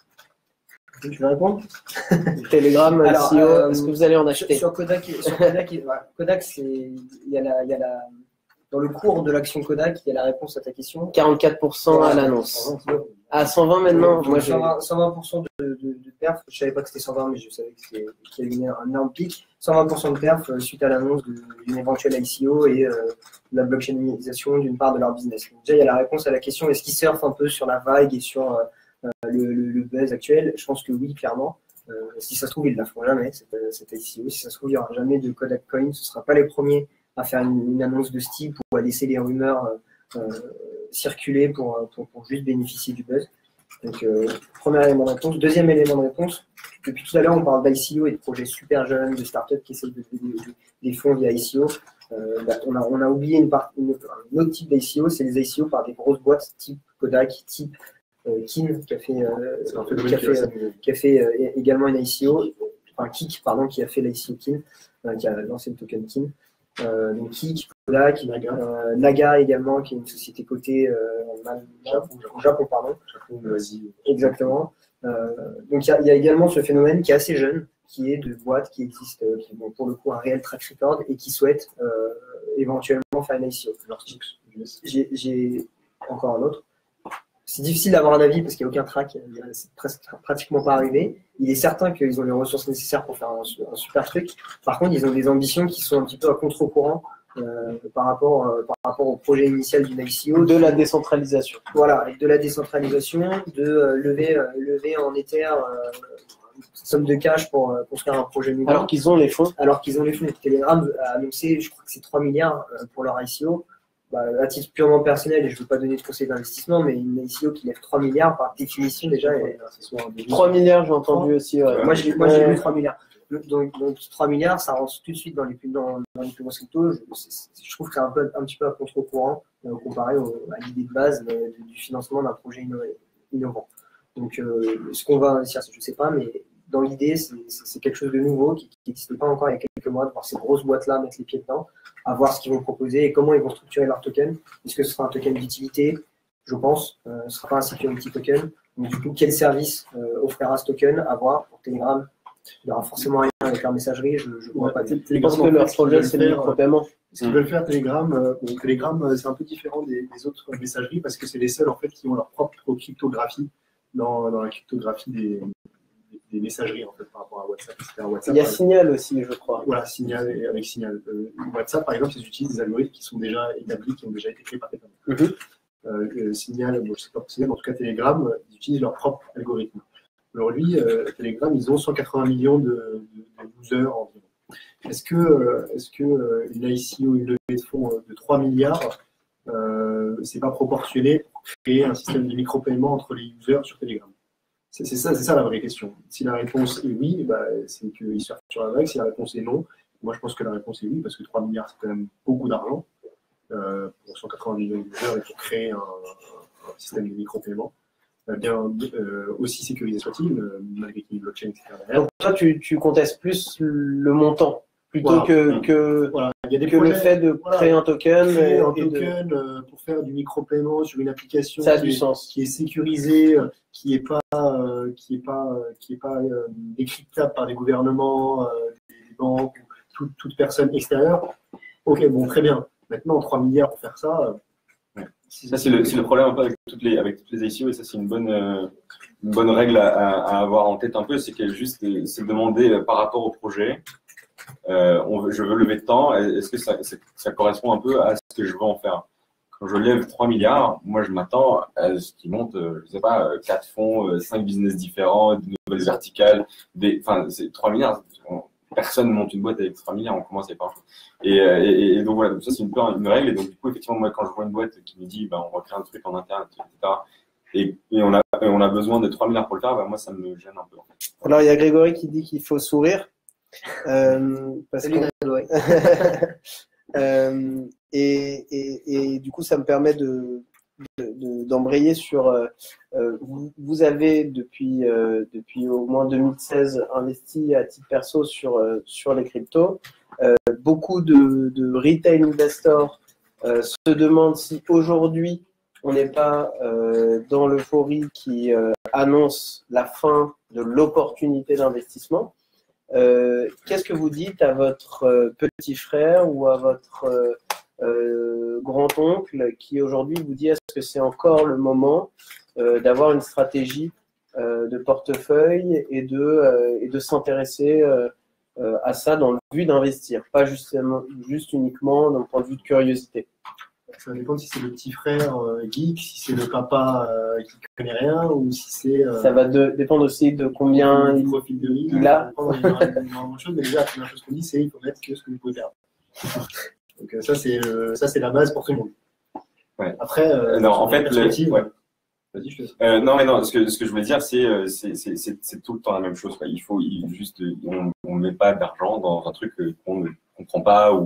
Tu veux répondre? Telegram, Alors, C E O, euh, est-ce que vous allez en acheter? Sur Kodak, sur Kodak, voilà. Kodak, c'est il y a la, il y a la dans le cours de l'action Kodak, il y a la réponse à ta question. quarante-quatre pour cent à l'annonce. À cent vingt maintenant. Moi, cent vingt, cent vingt pour cent de, de, de perf. Je savais pas que c'était cent vingt, mais je savais qu'il y avait un énorme pic. cent vingt pour cent de perf euh, suite à l'annonce d'une éventuelle I C O et euh, de la blockchainisation d'une part de leur business. Donc, déjà, il y a la réponse à la question est-ce qu'ils surfent un peu sur la vague et sur euh, le, le, le buzz actuel? Je pense que oui, clairement. Euh, si ça se trouve, ils ne la feront jamais, cette, cette I C O. Si ça se trouve, il n'y aura jamais de Kodak Coin. Ce ne sera pas les premiers à faire une, une annonce de ce type ou à laisser les rumeurs euh, circuler pour, pour, pour juste bénéficier du buzz. Donc, euh, premier élément de réponse. Deuxième élément de réponse, depuis tout à l'heure, on parle d'I C O et de projets super jeunes, de startups qui essayent de lever des fonds via I C O. Euh, bah, on, a, on a oublié une, part, une, une autre type d'I C O, c'est les I C O par des grosses boîtes type Kodak, type euh, Kin, qui a fait, euh, C'est un qui phénomène a qui va fait, s'amuser. qui a fait euh, également une I C O, enfin Kik, pardon, qui a fait l'I C O Kin, euh, qui a lancé le token Kin. Euh, donc Kik, Black, Naga. euh, Naga également, qui est une société cotée euh, en Allemagne, Japon, au Japon, pardon. Japon, l'Asie. Exactement. Euh, donc il y, a- il y a également ce phénomène qui est assez jeune, qui est de boîtes qui existent, euh, qui ont pour le coup un réel track record et qui souhaitent euh, éventuellement faire une I C O. J'ai j'ai encore un autre. C'est difficile d'avoir un avis parce qu'il n'y a aucun track, c'est presque pratiquement pas arrivé. Il est certain qu'ils ont les ressources nécessaires pour faire un, un super truc. Par contre, ils ont des ambitions qui sont un petit peu à contre-courant euh, par rapport euh, par rapport au projet initial d'une I C O. De la décentralisation. Voilà, avec de la décentralisation, de euh, lever, euh, lever en Ether euh, une somme de cash pour euh, construire un projet nouveau. Alors qu'ils ont les fonds. Alors qu'ils ont les fonds. Telegram a annoncé, je crois que c'est trois milliards euh, pour leur I C O. Bah, à titre purement personnel, et je ne veux pas donner de conseils d'investissement, mais une I C O qui lève trois milliards, par définition, déjà, est, trois milliards, j'ai entendu aussi. Ouais. moi, j'ai moi, j'ai vu trois milliards. Donc, donc trois milliards, ça rentre tout de suite dans les plus, dans, dans les plus grosses cryptos. Je, je trouve que c'est un, peu, un petit peu à contre-courant euh, comparé au, à l'idée de base euh, du, du financement d'un projet innové, innovant. Donc, euh, ce qu'on va investir, je ne sais pas, mais dans l'idée, c'est quelque chose de nouveau qui n'existait pas encore il y a quelques mois, de voir ces grosses boîtes-là mettre les pieds dedans, à voir ce qu'ils vont proposer et comment ils vont structurer leur token. Est-ce que ce sera un token d'utilité? Je pense. Euh, ce ne sera pas un security token. Donc, du coup, quel service euh, offrira ce token à voir pour Telegram? Il y aura forcément rien avec leur messagerie. Je ne vois Ouais, pas. Je pense que leur projet, c'est le micro-paiement. Ce qu'ils veulent faire, Telegram, euh, bon, Telegram, c'est un peu différent des, des autres messageries parce que c'est les seuls en fait qui ont leur propre cryptographie dans, dans la cryptographie des, des messageries en fait par rapport à WhatsApp. À WhatsApp Il y a Signal aussi, je crois. Voilà, Signal et avec Signal. Euh, WhatsApp, par exemple, ils utilisent des algorithmes qui sont déjà établis, qui ont déjà été créés par Telegram. Mm-hmm. euh, Signal, bon, je ne sais pas pour Signal, mais en tout cas Telegram, ils utilisent leur propre algorithme. Aujourd'hui, euh, Telegram, ils ont cent quatre-vingts millions de, de, de users environ. Est-ce que, euh, est-ce que euh, une I C O, une levée de fonds de trois milliards, euh, c'est pas proportionné pour créer un système de micro-paiement entre les users sur Telegram? C'est ça, c'est ça la vraie question. Si la réponse est oui, bah, c'est qu'ils surfent sur la vague. Si la réponse est non, moi je pense que la réponse est oui, parce que trois milliards, c'est quand même beaucoup d'argent euh, pour cent quatre-vingts millions d'users et pour créer un, un système de micro-paiement. Bien euh, aussi sécurisé soit-il, euh, malgré qu'il y ait une blockchain, et cetera. Donc toi, tu, tu contestes plus le montant plutôt Voilà. que, que, voilà. Il y a des que projets, le fait de voilà, créer un token. créer un et token de... euh, pour faire du micro-paiement sur une application Ça a qui, du est, sens. qui est sécurisée, euh, qui n'est pas, euh, qui est pas, euh, qui est pas euh, décryptable par des gouvernements, euh, des banques, ou toute, toute personne extérieure. Ok, bon, très bien. Maintenant, trois milliards pour faire ça. Euh, Ça, c'est le, le problème un peu avec toutes les, avec toutes les I C O, et ça, c'est une bonne, euh, une bonne règle à, à, à avoir en tête un peu, c'est qu'elle juste, c'est de demander euh, par rapport au projet, euh, on veut, je veux lever de temps, est-ce que ça, ça correspond un peu à ce que je veux en faire? Quand je lève trois milliards, moi, je m'attends à ce qui monte, euh, je sais pas, quatre fonds, cinq business différents, de nouvelles verticales, des, enfin, c'est trois milliards. On, personne ne monte une boîte avec trois milliards, on commence avec pas. Et, et, et donc voilà, donc ça c'est une, une règle. Et donc du coup, effectivement, moi quand je vois une boîte qui me dit bah, on va créer un truc en interne, et cetera, et, et, on, a, et on a besoin de trois milliards pour le faire, bah, moi ça me gêne un peu. En fait. Alors il y a Grégory qui dit qu'il faut sourire. Euh, parce Salut Grégory. euh, et, et, et du coup, ça me permet de d'embrayer de, de, sur euh, vous, vous avez depuis euh, depuis au moins deux mille seize investi à titre perso sur euh, sur les cryptos. Euh, beaucoup de, de retail investors euh, se demandent si aujourd'hui on n'est pas euh, dans l'euphorie qui euh, annonce la fin de l'opportunité d'investissement. Euh, qu'est-ce que vous dites à votre euh, petit frère ou à votre euh, Euh, grand-oncle qui aujourd'hui vous dit est-ce que c'est encore le moment euh, d'avoir une stratégie euh, de portefeuille et de, euh, et de s'intéresser euh, euh, à ça dans le but d'investir, pas justement, juste uniquement d'un point de vue de curiosité? Ça dépend si c'est le petit frère euh, geek, si c'est le papa euh, qui ne connaît rien ou si c'est… Euh, ça va de, dépendre aussi de combien il, il, profil de vie, il a. Énormément de choses, mais déjà la première chose qu'on dit c'est il faut mettre que ce que vous pouvez faire. Donc ça c'est euh, ça c'est la base pour tout le monde. Ouais. Après, euh, non, en fait, le, ouais. Vas-y, je te euh, non, mais non. Ce que ce que je voulais dire, c'est c'est tout le temps la même chose. Quoi. Il faut il, juste on on met pas d'argent dans un truc qu'on ne comprend pas ou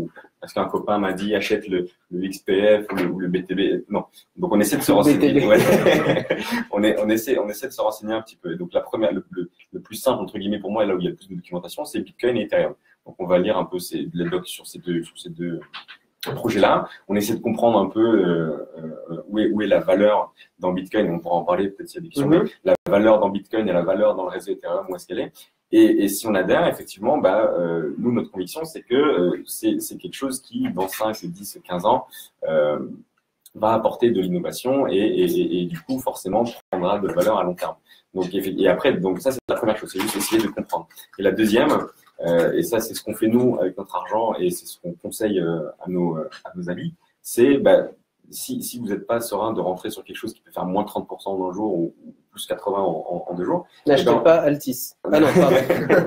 parce qu'un copain m'a dit achète le, le X P F ou le, ou le B T B. Non. Donc on essaie de se renseigner. Ouais. on, est, on, essaie, on essaie de se renseigner un petit peu. Et donc la première, le, le, le plus simple, entre guillemets, pour moi, là où il y a le plus de documentation, c'est Bitcoin et Ethereum. Donc on va lire un peu ces, les docs sur ces deux, sur ces deux projet-là, on essaie de comprendre un peu euh, euh, où, est, où est la valeur dans Bitcoin, on pourra en parler peut-être s'il y a des questions, mm-hmm. mais la valeur dans Bitcoin et la valeur dans le réseau Ethereum, où est-ce qu'elle est. Et, et si on adhère, effectivement, bah, euh, nous, notre conviction, c'est que euh, c'est, c'est quelque chose qui, dans cinq, dix, quinze ans, euh, va apporter de l'innovation et, et, et, et du coup, forcément, prendra de valeur à long terme. Donc, et après, donc ça, c'est la première chose, c'est juste essayer de comprendre. Et la deuxième, Euh, et ça, c'est ce qu'on fait nous avec notre argent et c'est ce qu'on conseille euh, à, nos, euh, à nos amis. C'est bah, si, si vous n'êtes pas serein de rentrer sur quelque chose qui peut faire moins trente pour cent en un jour ou, ou plus quatre-vingts en, en, en deux jours. N'achetez ben, pas Altis. Ah non, pardon.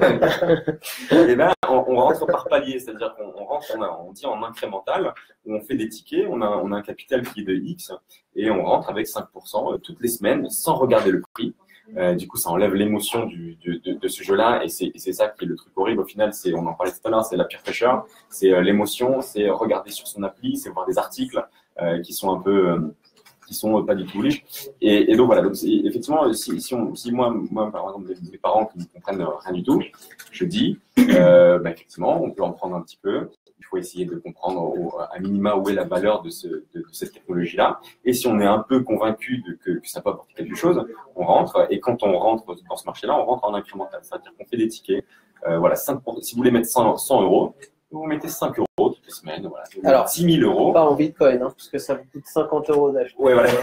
Et ben, on, on rentre par palier, c'est-à-dire qu'on on rentre, on, a, on dit en incrémental, où on fait des tickets, on a, on a un capital qui est de X et on rentre avec cinq pour cent toutes les semaines sans regarder le prix. Euh, du coup, ça enlève l'émotion du, de, de, de ce jeu-là et c'est, et c'est ça qui est le truc horrible au final. C'est, on en parlait tout à l'heure, c'est la peer pressure, c'est euh, l'émotion, c'est regarder sur son appli, c'est voir des articles euh, qui sont un peu, euh, qui sont euh, pas du tout bullish. Et, et donc voilà. Donc effectivement, si, si, on, si moi, moi, par exemple, mes parents qui ne comprennent rien du tout, je dis, euh, bah, effectivement, on peut en prendre un petit peu. Il faut essayer de comprendre au, à minima où est la valeur de, ce, de, de cette technologie-là. Et si on est un peu convaincu de que, que ça peut apporter quelque chose, on rentre. Et quand on rentre dans ce marché-là, on rentre en incrémental. C'est-à-dire qu'on fait des tickets. Euh, voilà, cinq pour cent, si vous voulez mettre cent, cent euros, vous mettez cinq euros toutes les semaines. Voilà. Alors, six mille euros. Pas en Bitcoin, hein, parce que ça vous coûte cinquante euros d'acheter. Oui, voilà.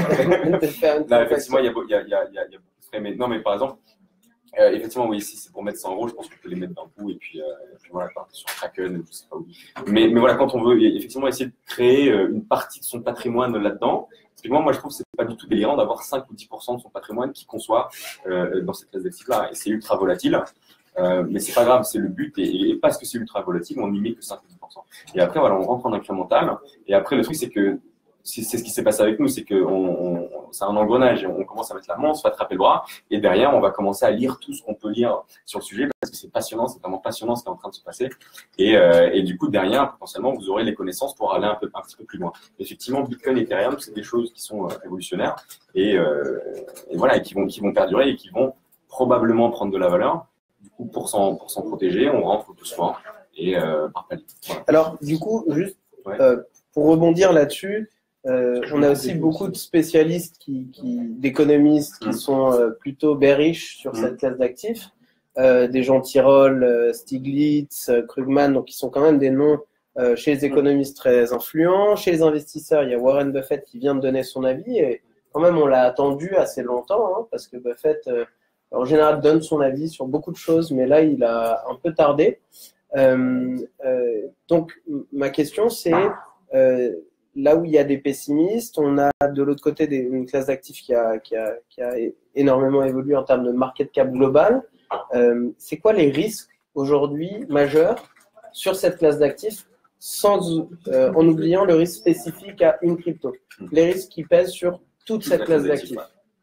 Là, effectivement, il y a, il y, a, il y, a, il y a beaucoup de frais. Mais, non, mais par exemple, Euh, effectivement, oui, si c'est pour mettre cent euros, je pense qu'on peut les mettre d'un coup et puis, euh, et puis voilà, sur Kraken, je sais pas où. Mais, mais voilà, quand on veut effectivement essayer de créer une partie de son patrimoine là-dedans, typiquement, moi je trouve que c'est pas du tout délirant d'avoir cinq ou dix pour cent de son patrimoine qui conçoit euh, dans cette classe d'actifs-là. Et c'est ultra volatile, euh, mais c'est pas grave, c'est le but. Et, et parce que c'est ultra volatile, on n'y met que cinq ou dix pour cent. Et après, voilà, on rentre en incrémental. Et après, le truc, c'est que c'est ce qui s'est passé avec nous, c'est que on, on, c'est un engrenage. On commence à mettre la main, on se fait attraper le bras, et derrière, on va commencer à lire tout ce qu'on peut lire sur le sujet parce que c'est passionnant, c'est vraiment passionnant ce qui est en train de se passer. Et, euh, et du coup, derrière, potentiellement, vous aurez les connaissances pour aller un peu, un petit peu plus loin. Effectivement, Bitcoin et Ethereum, c'est des choses qui sont euh, révolutionnaires et, euh, et voilà, et qui vont, qui vont perdurer et qui vont probablement prendre de la valeur. Du coup, pour s'en, pour s'en protéger, on rentre doucement et euh, par palier. Voilà. Alors, du coup, juste ouais. euh, pour rebondir là-dessus. Euh, on a aussi beaucoup de spécialistes, qui, qui, d'économistes qui mmh. sont euh, plutôt bearish sur mmh. cette classe d'actifs. Euh, des gens Tirole, euh, Stiglitz, euh, Krugman, donc qui sont quand même des noms euh, chez les économistes très influents. Chez les investisseurs, il y a Warren Buffett qui vient de donner son avis et quand même on l'a attendu assez longtemps hein, parce que Buffett euh, en général donne son avis sur beaucoup de choses, mais là il a un peu tardé. Euh, euh, donc ma question c'est euh, là où il y a des pessimistes, on a de l'autre côté des, une classe d'actifs qui a, qui, a, qui a énormément évolué en termes de market cap global. Euh, c'est quoi les risques aujourd'hui majeurs sur cette classe d'actifs sans, euh, en oubliant le risque spécifique à une crypto? Les risques qui pèsent sur toute cette classe d'actifs.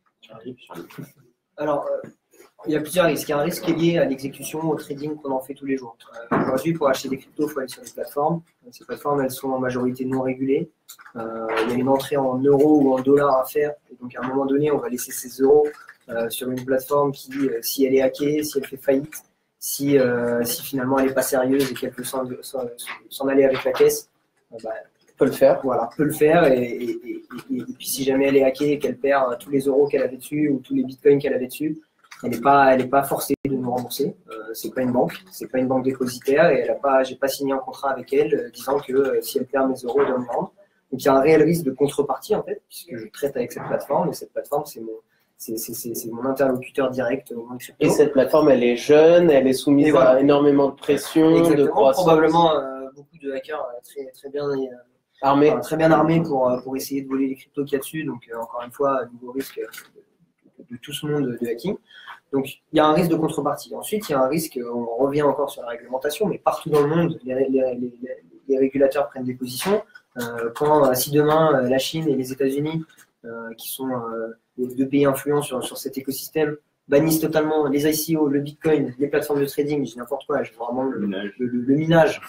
Alors, euh, il y a plusieurs risques. Il y a un risque qui est lié à l'exécution, au trading qu'on en fait tous les jours. Euh, aujourd'hui, pour acheter des cryptos, il faut aller sur des plateformes. Ces plateformes, elles sont en majorité non régulées. Euh, il y a une entrée en euros ou en dollars à faire. Et donc, à un moment donné, on va laisser ces euros euh, sur une plateforme qui, euh, si elle est hackée, si elle fait faillite, si, euh, si finalement elle n'est pas sérieuse et qu'elle peut s'en, s'en aller avec la caisse, euh, bah, peut le faire. Voilà, peut le faire. Et, et, et, et, et puis, si jamais elle est hackée et qu'elle perd tous les euros qu'elle avait dessus ou tous les bitcoins qu'elle avait dessus, elle n'est pas, elle n'est pas forcée de nous rembourser. Euh, c'est pas une banque, c'est pas une banque dépositaire et elle a pas, j'ai pas signé un contrat avec elle euh, disant que euh, si elle perd mes euros, elle doit me rendre. Donc il y a un réel risque de contrepartie en fait, puisque je traite avec cette plateforme et cette plateforme c'est mon, c'est, c'est, c'est, c'est mon interlocuteur direct au monde crypto. Et cette plateforme, elle est jeune, elle est soumise voilà. à énormément de pression, exactement, de croissance. Probablement euh, beaucoup de hackers euh, très, très bien euh, armés, enfin, très bien armés pour pour essayer de voler les cryptos qu'il y a dessus. Donc euh, encore une fois, un nouveau risque de, de, de tout ce monde de hacking. Donc, il y a un risque de contrepartie. Ensuite, il y a un risque, on revient encore sur la réglementation, mais partout dans le monde, les, les, les, les régulateurs prennent des positions. Euh, quand, si demain, la Chine et les États-Unis, euh, qui sont euh, les deux pays influents sur, sur cet écosystème, bannissent totalement les I C O, le Bitcoin, les plateformes de trading, je dis n'importe quoi, je veux vraiment le, le, le, le minage,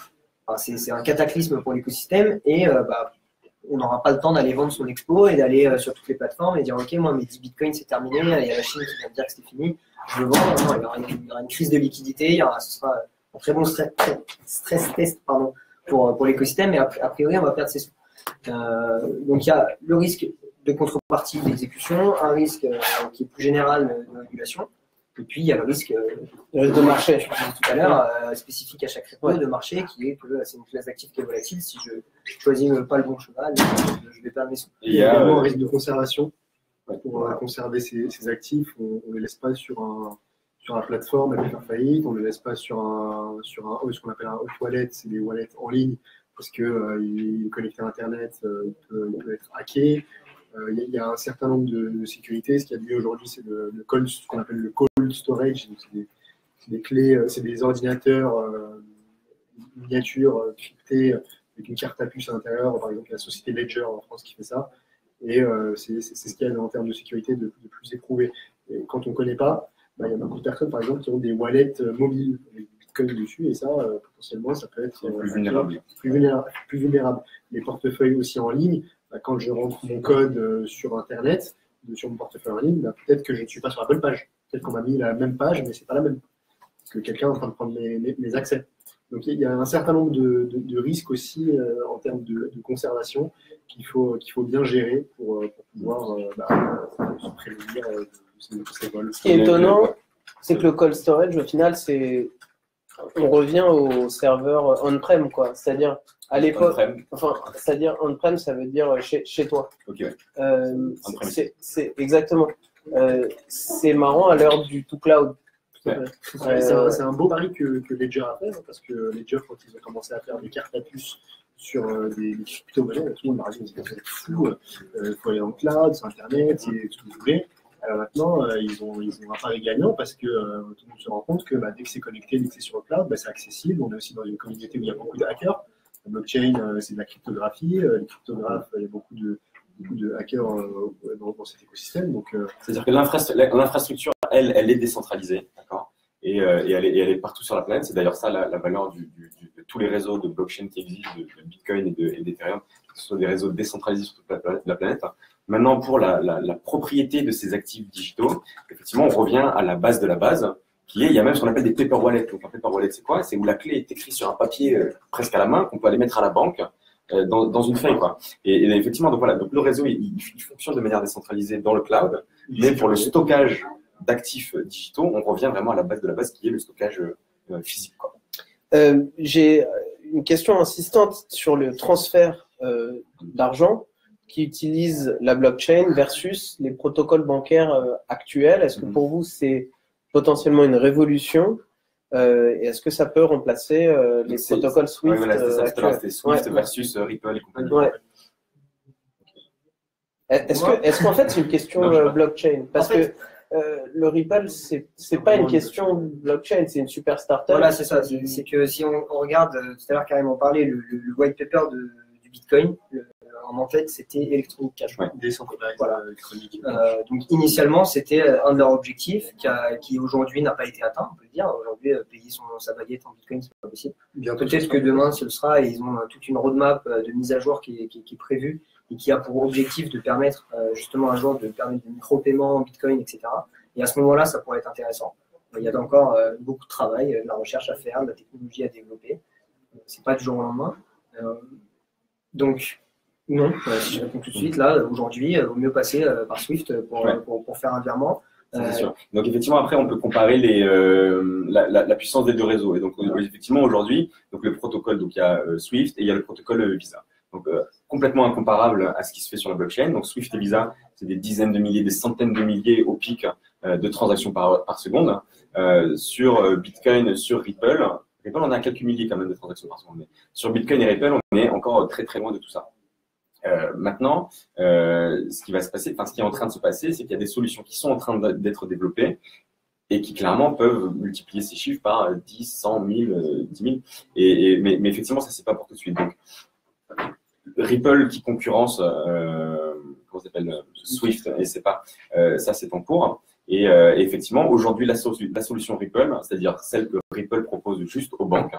enfin, c'est un cataclysme pour l'écosystème et euh, bah, on n'aura pas le temps d'aller vendre son expo et d'aller euh, sur toutes les plateformes et dire ok, moi mes dix bitcoins c'est terminé, il y a la Chine qui vient de dire que c'était fini, je le vends. Non, il, y aura une, il y aura une crise de liquidité, il y aura, ce sera un très bon stress, stress test pardon, pour, pour l'écosystème, mais a, a priori on va perdre ses sous. Euh, donc il y a le risque de contrepartie d'exécution, un risque euh, qui est plus général de régulation. Et puis, il y a le risque, euh, le risque de marché, je disais tout à l'heure, euh, spécifique à chaque crypto de marché, qui est que c'est une classe d'actifs qui est volatile. Si je choisis pas le bon cheval, je vais perdre mes sous. Il y a également un risque de conservation. Pour euh, conserver ces, ces actifs, on ne les laisse pas sur, un, sur la plateforme, elle peut faire faillite. On ne les laisse pas sur un, sur un ce qu'on appelle un hot wallet, c'est des wallets en ligne, parce qu'il euh, est connecté à Internet, euh, il, peut, il peut être hacké. Euh, il y a un certain nombre de, de sécurités. Ce qu'il y a de mieux aujourd'hui, c'est le, le cold, ce qu'on appelle le cold storage. C'est des, des clés, c'est des ordinateurs euh, miniatures euh, cryptés avec une carte à puce à l'intérieur. Par exemple, la société Ledger en France qui fait ça. Et euh, c'est ce qu'il y a en termes de sécurité de, de plus éprouvé. Et quand on ne connaît pas, bah, il y a beaucoup de personnes, par exemple, qui ont des wallets mobiles avec Bitcoin dessus. Et ça, euh, potentiellement, ça peut être euh, plus vulnérable. Plus vulnérable, plus vulnérable. Les portefeuilles aussi en ligne. Bah, quand je rentre mon code euh, sur Internet, de, sur mon portefeuille en ligne, bah, peut-être que je ne suis pas sur la bonne page. Peut-être qu'on m'a mis la même page, mais ce n'est pas la même. Parce que quelqu'un est en train de prendre mes, mes, mes accès. Donc il y a un certain nombre de, de, de risques aussi euh, en termes de, de conservation qu'il faut, qu'il faut bien gérer pour, pour pouvoir euh, bah, se prévenir euh, de ces, de ces vols. Ce qui est étonnant, c'est que le cold storage, au final, c'est on revient au serveur on-prem, quoi. C'est-à-dire à l'époque, enfin, c'est-à-dire on-prem, ça veut dire chez, chez toi. Ok. Ouais. Euh, c'est exactement. Euh, c'est marrant à l'heure du tout cloud. Ouais. Euh, c'est un, un beau pari que, que Ledger a fait, hein, parce que Ledger, quand ils ont commencé à faire des cartes à puce sur euh, des, des crypto-monnaies, tout le monde m'a dit c'est fou, il euh, faut aller dans le cloud, sur Internet, c'est tout ce que vous voulez. Alors maintenant, euh, ils, ont, ils ont un pari gagnant parce que euh, tout le monde se rend compte que bah, dès que c'est connecté, dès que c'est sur le cloud, bah, c'est accessible. On est aussi dans une communauté où il y a beaucoup de hackers. La blockchain, euh, c'est de la cryptographie. Euh, les cryptographes, il y a beaucoup de, beaucoup de hackers euh, dans, dans cet écosystème. Euh... C'est-à-dire que l'infrastructure, elle, elle est décentralisée, d'accord, et, euh, et, elle est, et elle est partout sur la planète. C'est d'ailleurs ça la, la valeur du, du, du, de tous les réseaux de blockchain qui existent, de, de Bitcoin et d'Ethereum, que ce soit des réseaux décentralisés sur toute la planète. La planète. Maintenant, pour la, la, la propriété de ces actifs digitaux, effectivement, on revient à la base de la base, qui est, il y a même ce qu'on appelle des paper wallets. Donc, un paper wallet, c'est quoi? C'est où la clé est écrite sur un papier euh, presque à la main, qu'on peut aller mettre à la banque, euh, dans, dans une feuille, quoi. Et, et effectivement, donc voilà, donc le réseau, il, il fonctionne de manière décentralisée dans le cloud, mais pour le stockage d'actifs digitaux, on revient vraiment à la base de la base, qui est le stockage euh, physique, quoi. Euh, J'ai une question insistante sur le transfert euh, d'argent qui utilisent la blockchain versus les protocoles bancaires euh, actuels. Est-ce que pour vous, c'est potentiellement une révolution euh, et est-ce que ça peut remplacer euh, les protocoles Swift ouais, voilà, euh, actuels C'était Swift ouais. versus Ripple et compagnie. Ouais. Est-ce que, est-ce qu'en fait, c'est une question non, euh, blockchain? Parce en fait, que euh, le Ripple, c'est c'est pas une question blockchain, c'est une super startup. Voilà, c'est ça. C'est que si on, on regarde, tout à l'heure, carrément parlé, le, le, le white paper de, du Bitcoin, le, en fait, c'était Electronic Cash. Ouais, voilà. électronique. Euh, donc, initialement, c'était un de leurs objectifs qui, a, qui aujourd'hui n'a pas été atteint, on peut le dire. Aujourd'hui, payer son, sa baguette en Bitcoin, c'est pas possible. Peut-être que demain, ce le sera et ils ont toute une roadmap de mise à jour qui est, qui, qui est prévue et qui a pour objectif de permettre euh, justement un jour de permettre des micro-paiements en Bitcoin, et cetera. Et à ce moment-là, ça pourrait être intéressant. Il y a encore euh, beaucoup de travail, de la recherche à faire, de la technologie à développer. C'est pas du jour au lendemain. Euh, donc, non, euh, si je réponds tout de suite, là, aujourd'hui, il vaut mieux passer euh, par Swift pour, ouais. pour, pour faire un virement. C'est euh, sûr. Donc, effectivement, après, on peut comparer les, euh, la, la, la puissance des deux réseaux. Et donc, euh, effectivement, aujourd'hui, donc le protocole, donc il y a euh, Swift et il y a le protocole euh, Visa. Donc, euh, complètement incomparable à ce qui se fait sur la blockchain. Donc, Swift et Visa, c'est des dizaines de milliers, des centaines de milliers au pic euh, de transactions par, par seconde. Euh, sur euh, Bitcoin, sur Ripple, Ripple, on a quelques milliers quand même de transactions par seconde. Mais sur Bitcoin et Ripple, on est encore très, très loin de tout ça. Euh, maintenant, euh, ce qui va se passer, enfin, ce qui est en train de se passer, c'est qu'il y a des solutions qui sont en train d'être développées et qui clairement peuvent multiplier ces chiffres par dix, cent, mille, dix mille. Et, et, mais, mais effectivement, ça, c'est pas pour tout de suite. Donc, Ripple qui concurrence, euh, comment ça s'appelle, Swift, et c'est pas, euh, ça, c'est en cours. Et euh, effectivement, aujourd'hui, la, so la solution Ripple, c'est-à-dire celle que Ripple propose juste aux banques,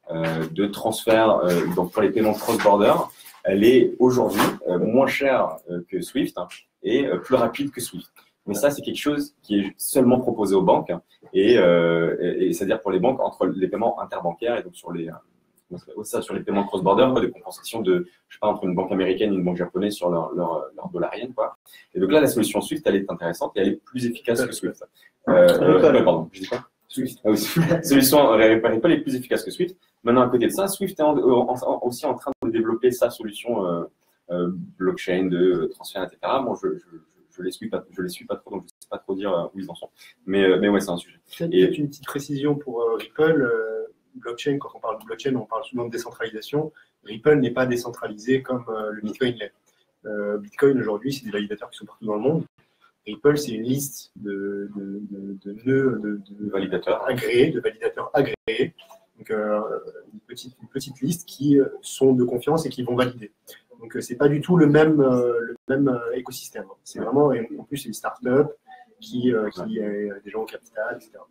euh, de transfert euh, donc pour les paiements cross-border, elle est aujourd'hui euh, moins chère euh, que Swift hein, et euh, plus rapide que Swift. Mais ça, c'est quelque chose qui est seulement proposé aux banques et, euh, et, et c'est-à-dire pour les banques entre les paiements interbancaires et donc sur les ça sur les paiements cross-border, quoi, des compensations de, je sais pas, entre une banque américaine et une banque japonaise sur leur, leur, leur dollar yen, quoi. Et donc là, la solution Swift, elle est intéressante et elle est plus efficace que Swift. Euh, euh, euh, pardon, je dis quoi? Swift. Ah oui, solution Ripple est plus efficace que Swift. Maintenant, à côté de ça, Swift est en, en, en, aussi en train de développer sa solution euh, euh, blockchain de transfert, et cetera. Bon, je, je, je les suis pas, je les suis pas trop, donc je sais pas trop dire où ils en sont. Mais, mais ouais, c'est un sujet. Peut-être et... une petite précision pour euh, Ripple. Euh... Blockchain, quand on parle de blockchain, on parle souvent de décentralisation. Ripple n'est pas décentralisé comme euh, le Bitcoin l'est. Euh, Bitcoin, aujourd'hui, c'est des validateurs qui sont partout dans le monde. Ripple, c'est une liste de, de, de, de nœuds de, de validateurs agréés, de validateurs agréés. Donc, euh, une, petite, une petite liste qui euh, sont de confiance et qui vont valider. Donc, euh, c'est pas du tout le même, euh, le même euh, écosystème. C'est vraiment, en plus, c'est une start-up qui, euh, qui est des gens au capital, et cetera.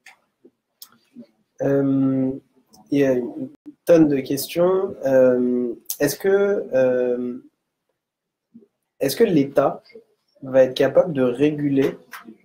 Euh, il y a une tonne de questions. Euh, est-ce que, euh, est-ce que l'État va être capable de réguler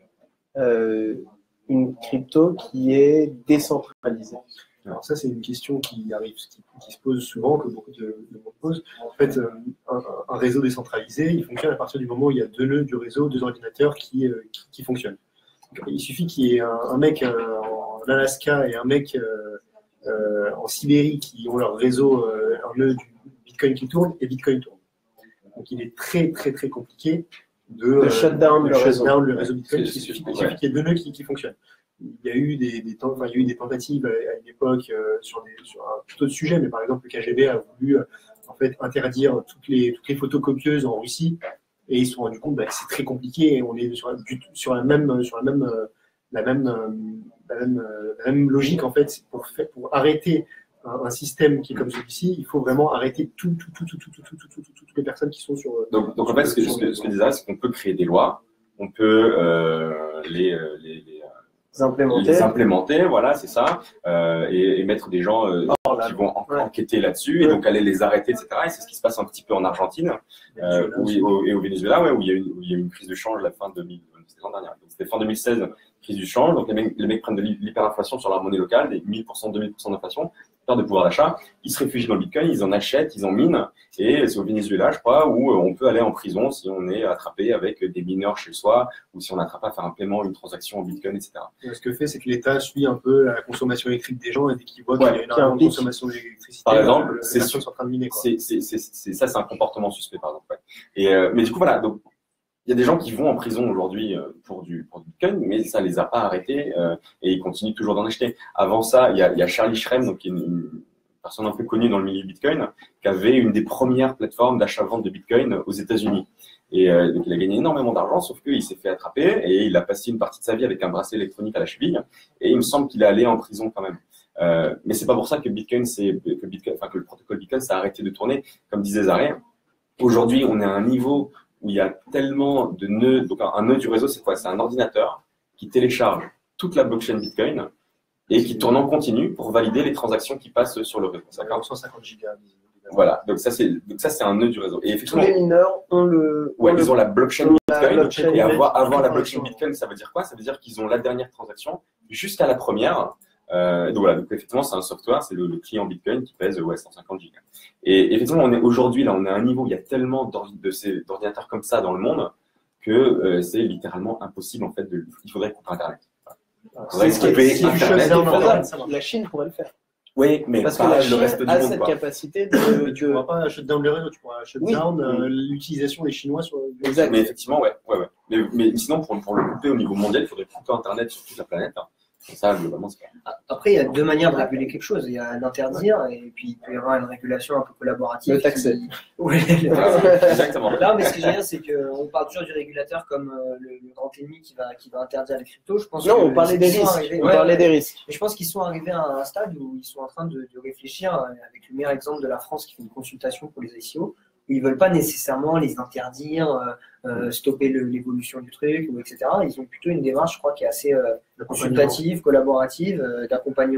euh, une crypto qui est décentralisée? Alors ça, c'est une question qui arrive, qui, qui se pose souvent, que beaucoup de, de monde posent. En fait, un, un réseau décentralisé, il fonctionne à partir du moment où il y a deux nœuds du réseau, deux ordinateurs qui, qui, qui fonctionnent. Donc, il suffit qu'il y ait un, un mec euh, en Alaska et un mec euh, euh, en Sibérie qui ont leur réseau, euh, un nœud du Bitcoin qui tourne et Bitcoin tourne. Donc il est très très très compliqué de, de euh, shutdown de le, shut réseau. down le réseau Bitcoin. Il suffit, il suffit qu'il y ait deux nœuds qui, qui fonctionnent. Il y a eu des, des, enfin, il y a eu des tentatives à une époque euh, sur, des, sur un tout autre sujet, mais par exemple le K G B a voulu euh, en fait interdire toutes les, toutes les photocopieuses en Russie. Et ils se sont rendus compte bah, que c'est très compliqué et on est sur, sur la même, sur la même, la même, la même, la même logique en fait. Pour, faire, pour arrêter un, un système qui est comme celui-ci, il faut vraiment arrêter tout, tout, tout, tout, tout, tout, tout, tout, tout, tout, toutes les personnes qui sont sur. Donc, donc en fait, ce que, ce que, ce que je disais, c'est qu'on peut créer des lois, on peut euh, les, les, les implémenter. les implémenter, voilà, c'est ça, euh, et, et mettre des gens euh, oh, qui vont en, ouais. enquêter là-dessus, ouais. et donc aller les arrêter, et cetera. Et c'est ce qui se passe un petit peu en Argentine, euh, où, et, au, et au Venezuela, ouais, où, il y a une, où il y a eu une crise de change à la fin de deux mille, c'était l'an dernier. Donc, c'était fin deux mille seize, crise du change, donc les mecs, les mecs prennent de l'hyperinflation sur leur monnaie locale, des mille pour cent, deux mille pour cent d'inflation, perte de pouvoir d'achat, ils se réfugient dans le Bitcoin, ils en achètent, ils en minent, et c'est au Venezuela, je crois, où on peut aller en prison si on est attrapé avec des mineurs chez soi, ou si on n'attrape pas à faire un paiement, une transaction en Bitcoin, et cetera. Et ce que fait, c'est que l'État suit un peu la consommation électrique des gens, et dès qu'il voit ouais, qu'il y a énormément de consommation d'électricité, par exemple, c'est en train de miner. C'est, c'est, c'est, c'est, ça, c'est un comportement suspect, par exemple. Ouais. Et, euh, mais du coup, voilà, donc, il y a des gens qui vont en prison aujourd'hui pour du, pour du Bitcoin, mais ça les a pas arrêtés euh, et ils continuent toujours d'en acheter. Avant ça, il y a, il y a Charlie Shrem, donc qui est une, une personne un peu connue dans le milieu Bitcoin, qui avait une des premières plateformes d'achat-vente de Bitcoin aux États-Unis. Et euh, donc il a gagné énormément d'argent, sauf qu'il s'est fait attraper et il a passé une partie de sa vie avec un bracelet électronique à la cheville. Et il me semble qu'il est allé en prison quand même. Euh, mais c'est pas pour ça que Bitcoin, c'est que Bitcoin, enfin que le protocole Bitcoin, ça a arrêté de tourner, comme disait Zaré. Aujourd'hui, on est à un niveau où il y a tellement de nœuds. Donc, un nœud du réseau, c'est quoi? C'est un ordinateur qui télécharge toute la blockchain Bitcoin et qui tourne en continu pour valider les transactions qui passent sur le réseau. D'accord, cent cinquante gigas. Voilà, donc ça, c'est, donc ça, c'est un nœud du réseau. Et effectivement, tous les mineurs ont le. Ouais, ont ils le, ont la blockchain Bitcoin. La blockchain et avoir, avoir la blockchain Bitcoin, ça veut dire quoi? Ça veut dire qu'ils ont la dernière transaction jusqu'à la première. Euh, donc voilà, donc effectivement, c'est un software, c'est le, le client Bitcoin qui pèse ouais, cent cinquante gigas. Et effectivement, on est aujourd'hui là, on est à un niveau où il y a tellement de ces d'ordinateurs comme ça dans le monde que euh, c'est littéralement impossible en fait. De, il faudrait couper Internet. C'est ce qui est Internet. La Chine pourrait le faire. Oui, mais parce pas que la le Chine reste du a monde, cette quoi. capacité de. Tu ne pourras pas shutdown le réseau, tu pourras shutdown oui. euh, l'utilisation des Chinois sur. Exact. Mais effectivement, ouais, ouais, ouais. Mais, mais sinon, pour, pour le couper au niveau mondial, il faudrait couper Internet sur toute la planète. Hein. Ça, globalement, c'est pas... Après, il y a deux manières de réguler quelque chose. Il y a d'interdire et puis il peut y avoir une régulation un peu collaborative. Le taxer. Qui... Oui, exactement. Là, mais ce que je veux dire, c'est qu'on parle toujours du régulateur comme euh, le, le grand ennemi qui va, qui va interdire les cryptos. Je pense non, que on parlait des risques. Arrivés... On ouais, parlait des risques. Et je pense qu'ils sont arrivés à un stade où ils sont en train de, de réfléchir, avec le meilleur exemple de la France qui fait une consultation pour les I C O. Ils ne veulent pas nécessairement les interdire, euh, euh, stopper le, l'évolution du truc, et cetera. Ils ont plutôt une démarche, je crois, qui est assez euh, consultative, collaborative, euh, d'accompagnement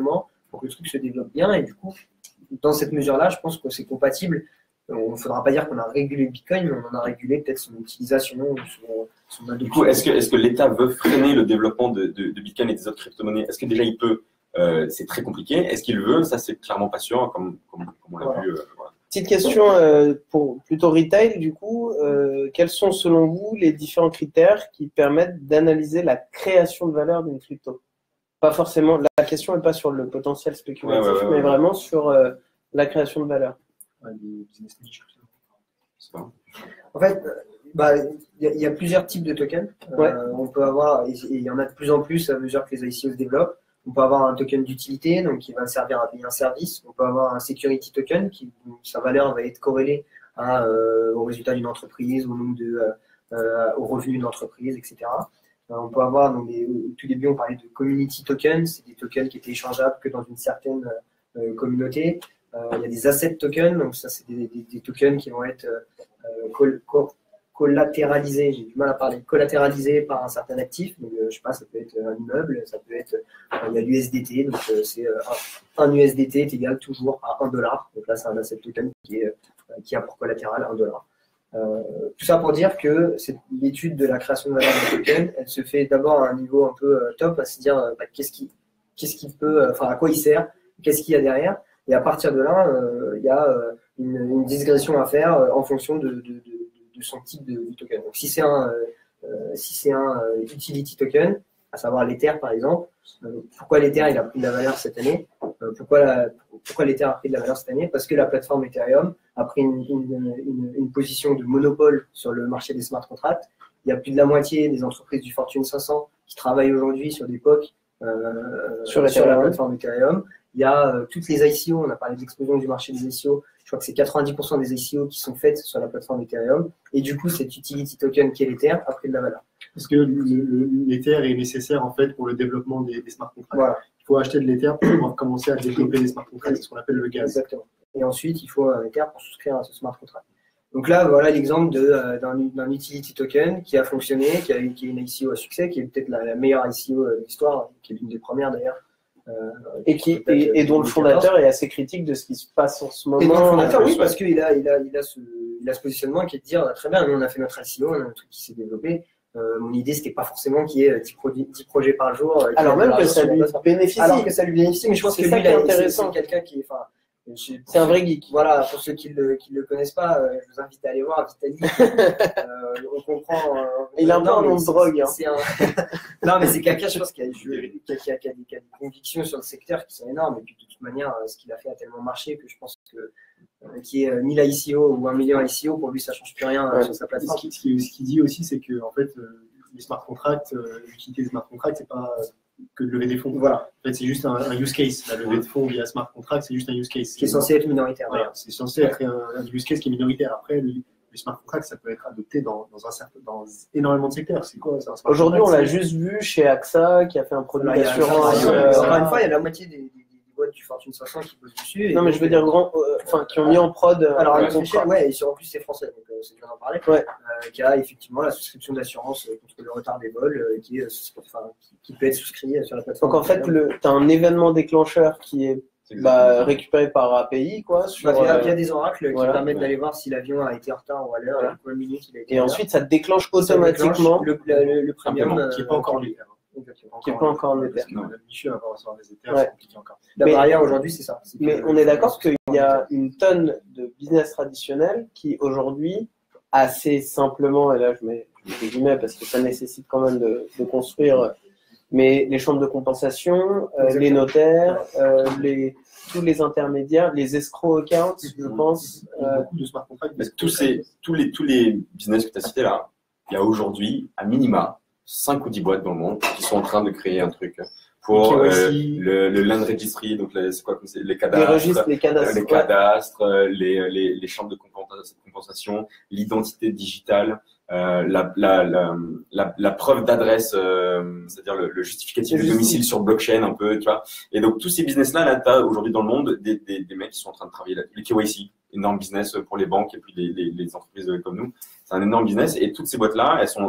pour que le truc se développe bien. Et du coup, dans cette mesure-là, je pense que c'est compatible. On ne faudra pas dire qu'on a régulé le Bitcoin, mais on en a régulé peut-être son utilisation, son, son adoption. Du coup, est-ce que, est-ce que l'État veut freiner le développement de, de, de Bitcoin et des autres crypto-monnaies? Est-ce que déjà il peut? euh, C'est très compliqué. Est-ce qu'il veut? Ça, c'est clairement pas sûr, comme, comme, comme on l'a Voilà. vu. Euh, voilà. Petite question euh, pour plutôt retail, du coup, euh, quels sont selon vous les différents critères qui permettent d'analyser la création de valeur d'une crypto? Pas forcément, la question n'est pas sur le potentiel spéculatif, Ouais, ouais, ouais, mais ouais. vraiment sur euh, la création de valeur. Ouais, des business niches, tout ça. C'est pas- En fait, euh, bah, il y, a- il y a plusieurs types de tokens. Ouais. Euh, on peut avoir, et et il y en a de plus en plus à mesure que les I C O se développent. On peut avoir un token d'utilité, donc qui va servir à payer un service. On peut avoir un security token, qui sa valeur va être corrélée à, euh, au résultat d'une entreprise, au nombre de, euh, aux revenus de l'entreprise, et cetera. Euh, on peut avoir, donc des, au tout début, on parlait de community tokens, c'est des tokens qui étaient échangeables que dans une certaine euh, communauté. Euh, il y a des asset tokens, donc ça c'est des, des, des tokens qui vont être euh, col, col, collatéralisés, j'ai du mal à parler, collatéralisés par un certain actif. Donc, euh, je sais pas, ça peut être un immeuble, ça peut être, euh, il y a l'U S D T, donc euh, c'est euh, un, un U S D T est égal toujours à un dollar. Donc là, c'est un asset token qui, est, euh, qui a pour collatéral un dollar. Euh, tout ça pour dire que l'étude de la création de valeur d'un token, elle se fait d'abord à un niveau un peu euh, top, à se dire euh, bah, qu'est-ce qui, qu'est-ce qui peut, enfin à quoi il sert, qu'est-ce qu'il y a derrière. Et à partir de là, euh, il y a euh, une, une digression à faire euh, en fonction de, de, de, de son type de, de token. Donc si c'est un, euh, si c'est un euh, utility token, à savoir l'Ether par exemple, euh, pourquoi l'Ether il a pris de la valeur cette année? euh, Pourquoi, la, pourquoi l'Ether a pris de la valeur cette année? Parce que la plateforme Ethereum a pris une, une, une, une position de monopole sur le marché des smart contracts. Il y a plus de la moitié des entreprises du Fortune cinq cents qui travaillent aujourd'hui sur des P O C euh, sur, sur la plateforme Ethereum. Il y a euh, toutes les I C O, on a parlé de l'explosion du marché des I C O, je crois que c'est quatre-vingt-dix pour cent des I C O qui sont faites sur la plateforme Ethereum, et du coup, cet utility token qui est l'Ether a pris de la valeur. Parce que l'Ether est nécessaire en fait pour le développement des, des smart contracts. Voilà. Il faut acheter de l'Ether pour pouvoir commencer à développer des smart contracts, c'est ce qu'on appelle le gaz. Exactement. Et ensuite, il faut un Ether pour souscrire à ce smart contract. Donc là, voilà l'exemple euh, d'un utility token qui a fonctionné, qui a eu qui est une I C O à succès, qui est peut-être la, la meilleure I C O de l'histoire, qui est l'une des premières d'ailleurs. Euh, et, qui, et, et dont le fondateur est assez critique de ce qui se passe en ce moment. Et dont le fondateur, oui, parce qu'il a, il a, il a, ce, il a ce positionnement qui est de dire très bien, nous on a fait notre I C O, on a un truc qui s'est développé. Euh, mon idée, c'était pas forcément qu'il y ait dix, pro dix projets par jour. Euh, Alors même que ça lui bénéficie. Alors que ça lui bénéficie, mais je pense que lui, intéressant. C'est quelqu'un qui est. C'est un vrai geek. Voilà, pour ceux qui ne le, le connaissent pas, euh, je vous invite à aller voir Vitalik. euh, on comprend. Euh, il a un peu un nom de drogue. Hein. Un... non, mais c'est quelqu'un, je pense, qui a, qui, a, qui, a, qui, a des, qui a des convictions sur le secteur qui sont énormes. Et puis, de toute manière, ce qu'il a fait a tellement marché que je pense que euh, qu'il y ait mille I C O ou un million I C O, pour lui, ça ne change plus rien ouais. sur sa plateforme. Ce qu'il ce qui dit aussi, c'est que en fait, euh, les smart contracts, euh, l'utilité des smart contracts, c'est pas que de lever des fonds. Voilà. En fait, c'est juste un, un use case. La levée de fonds via smart contract, c'est juste un use case. Qui est censé être minoritaire. Voilà, c'est censé être un, un use case qui est minoritaire. Après, le, le smart contract, ça peut être adopté dans, dans, un certain, dans énormément de secteurs. C'est quoi ça? Aujourd'hui, on l'a juste vu chez A X A, qui a fait un produit d'assurance. Encore euh, une fois, il y a la moitié des, des, des boîtes du Fortune cinq cents qui bossent dessus. Non, mais je veux dire, grand, enfin, euh, qui ont mis en prod. Alors, un contrat. Ouais, et sur, en plus, c'est français, donc euh, c'est bien d'en parler. Ouais. Euh, qui a effectivement la souscription d'assurance contre le retard des vols, euh, qui, est, enfin, qui, qui peut être souscrit sur la plateforme. Donc en fait, tu as un événement déclencheur qui est bah, récupéré par A P I, quoi. Sur, bah, il, y a, il y a des oracles voilà. qui permettent d'aller voir si l'avion a été en retard ou à l'heure, voilà. combien de minutes il a été. Et ensuite, ça déclenche automatiquement le, le, le premium euh, qui n'est pas encore en Ether. Qui n'est pas encore en Ether. Non, Michel va recevoir des Ethers, c'est compliqué encore. La mais, barrière aujourd'hui, c'est ça. Mais on est d'accord qu'il y a une tonne de business traditionnel qui aujourd'hui, assez simplement, et là je mets des guillemets parce que ça nécessite quand même de, de construire, mais les chambres de compensation, euh, les notaires, euh, les, tous les intermédiaires, les escrow accounts, je pense. Euh, beaucoup de smart contracts. Tous, ces, tous, les, tous les business que tu as cités là, il y a aujourd'hui, à minima, cinq ou dix boîtes dans le monde qui sont en train de créer un truc pour euh, le, le land registry, donc c'est quoi, les cadastres, les, registres, les cadastres, les, cadastres ouais. les, les, les chambres de compensation, l'identité digitale, euh, la, la, la, la, la preuve d'adresse, euh, c'est-à-dire le, le justificatif de domicile sur blockchain un peu, tu vois. Et donc tous ces business-là, là, tu as aujourd'hui dans le monde des, des, des mecs qui sont en train de travailler là. Les K Y C, énorme business pour les banques et puis les, les, les entreprises comme nous. C'est un énorme business et toutes ces boîtes-là, elles sont, enfin,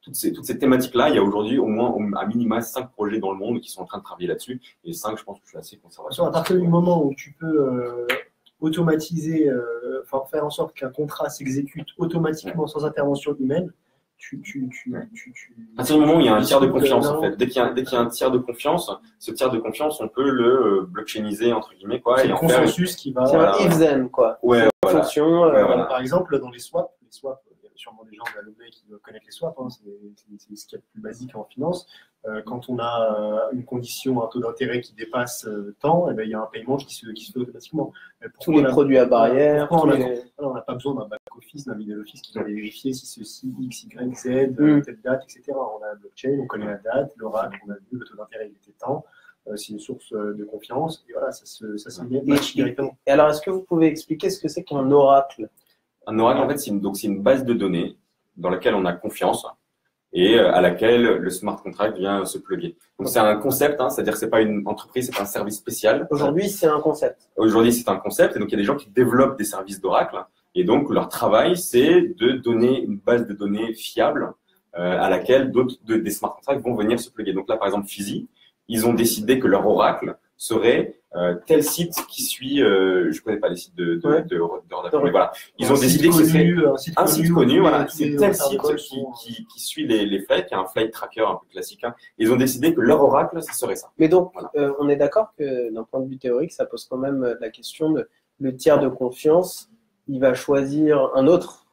toutes ces, toutes ces thématiques-là, il y a aujourd'hui au moins à minima cinq projets dans le monde qui sont en train de travailler là-dessus. Et cinq, je pense que je suis assez conservateur. À partir du moment où tu peux euh, automatiser, euh, enfin faire en sorte qu'un contrat s'exécute automatiquement sans intervention humaine, tu, tu, tu, tu, tu, à partir du moment où il y a un tiers de confiance, en fait, dès qu'il y a, dès qu'il y a un tiers de confiance, ce tiers de confiance, on peut le euh, blockchainiser entre guillemets, quoi. C'est et le en consensus faire... qui va. C'est un if then, quoi. Ouais, voilà. Fonction, ouais, euh, voilà. Par exemple, dans les swaps, les swaps, il y a sûrement des gens de la Lobé qui doivent connaître les swaps, hein, c'est ce qu'il y a de plus basique en finance. Euh, quand on a une condition, un taux d'intérêt qui dépasse euh, tant, eh ben, il y a un paiement qui se, qui se fait automatiquement. Tous les produits à barrière. On les... n'a pas besoin d'un back-office, d'un middle office qui va vérifier si ceci, X, Y, Z, Mm. telle date, et cetera. On a la blockchain, on connaît la date, l'oracle, on a vu le taux d'intérêt, il était tant. Euh, c'est une source de confiance, et voilà, ça se, ça se met directement. Et alors, est-ce que vous pouvez expliquer ce que c'est qu'un oracle? Un oracle, en fait, c'est une, donc c'est une base de données dans laquelle on a confiance et à laquelle le smart contract vient se plugger. Donc c'est un concept, hein, c'est-à-dire que c'est pas une entreprise, c'est pas un service spécial. Aujourd'hui, c'est un concept. Aujourd'hui, c'est un concept, et donc il y a des gens qui développent des services d'oracle, et donc leur travail, c'est de donner une base de données fiable euh, à laquelle d'autres de, des smart contracts vont venir se plugger. Donc là, par exemple, Fizi, ils ont décidé que leur oracle serait euh, tel site qui suit, euh, je connais pas les sites de, de, Ouais. de, de, de, mais voilà, ils ont Un décidé site que ce serait connu, un site un connu, site connu, voilà, tous les- c'est tous tel les site protocoles qui, sont- qui, qui suit les, les flights, qui a un flight tracker un peu classique. Hein. Ils ont décidé que leur oracle, ce serait ça. Mais donc, Voilà. euh, on est d'accord que d'un point de vue théorique, ça pose quand même euh, la question de le tiers de confiance, il va choisir un autre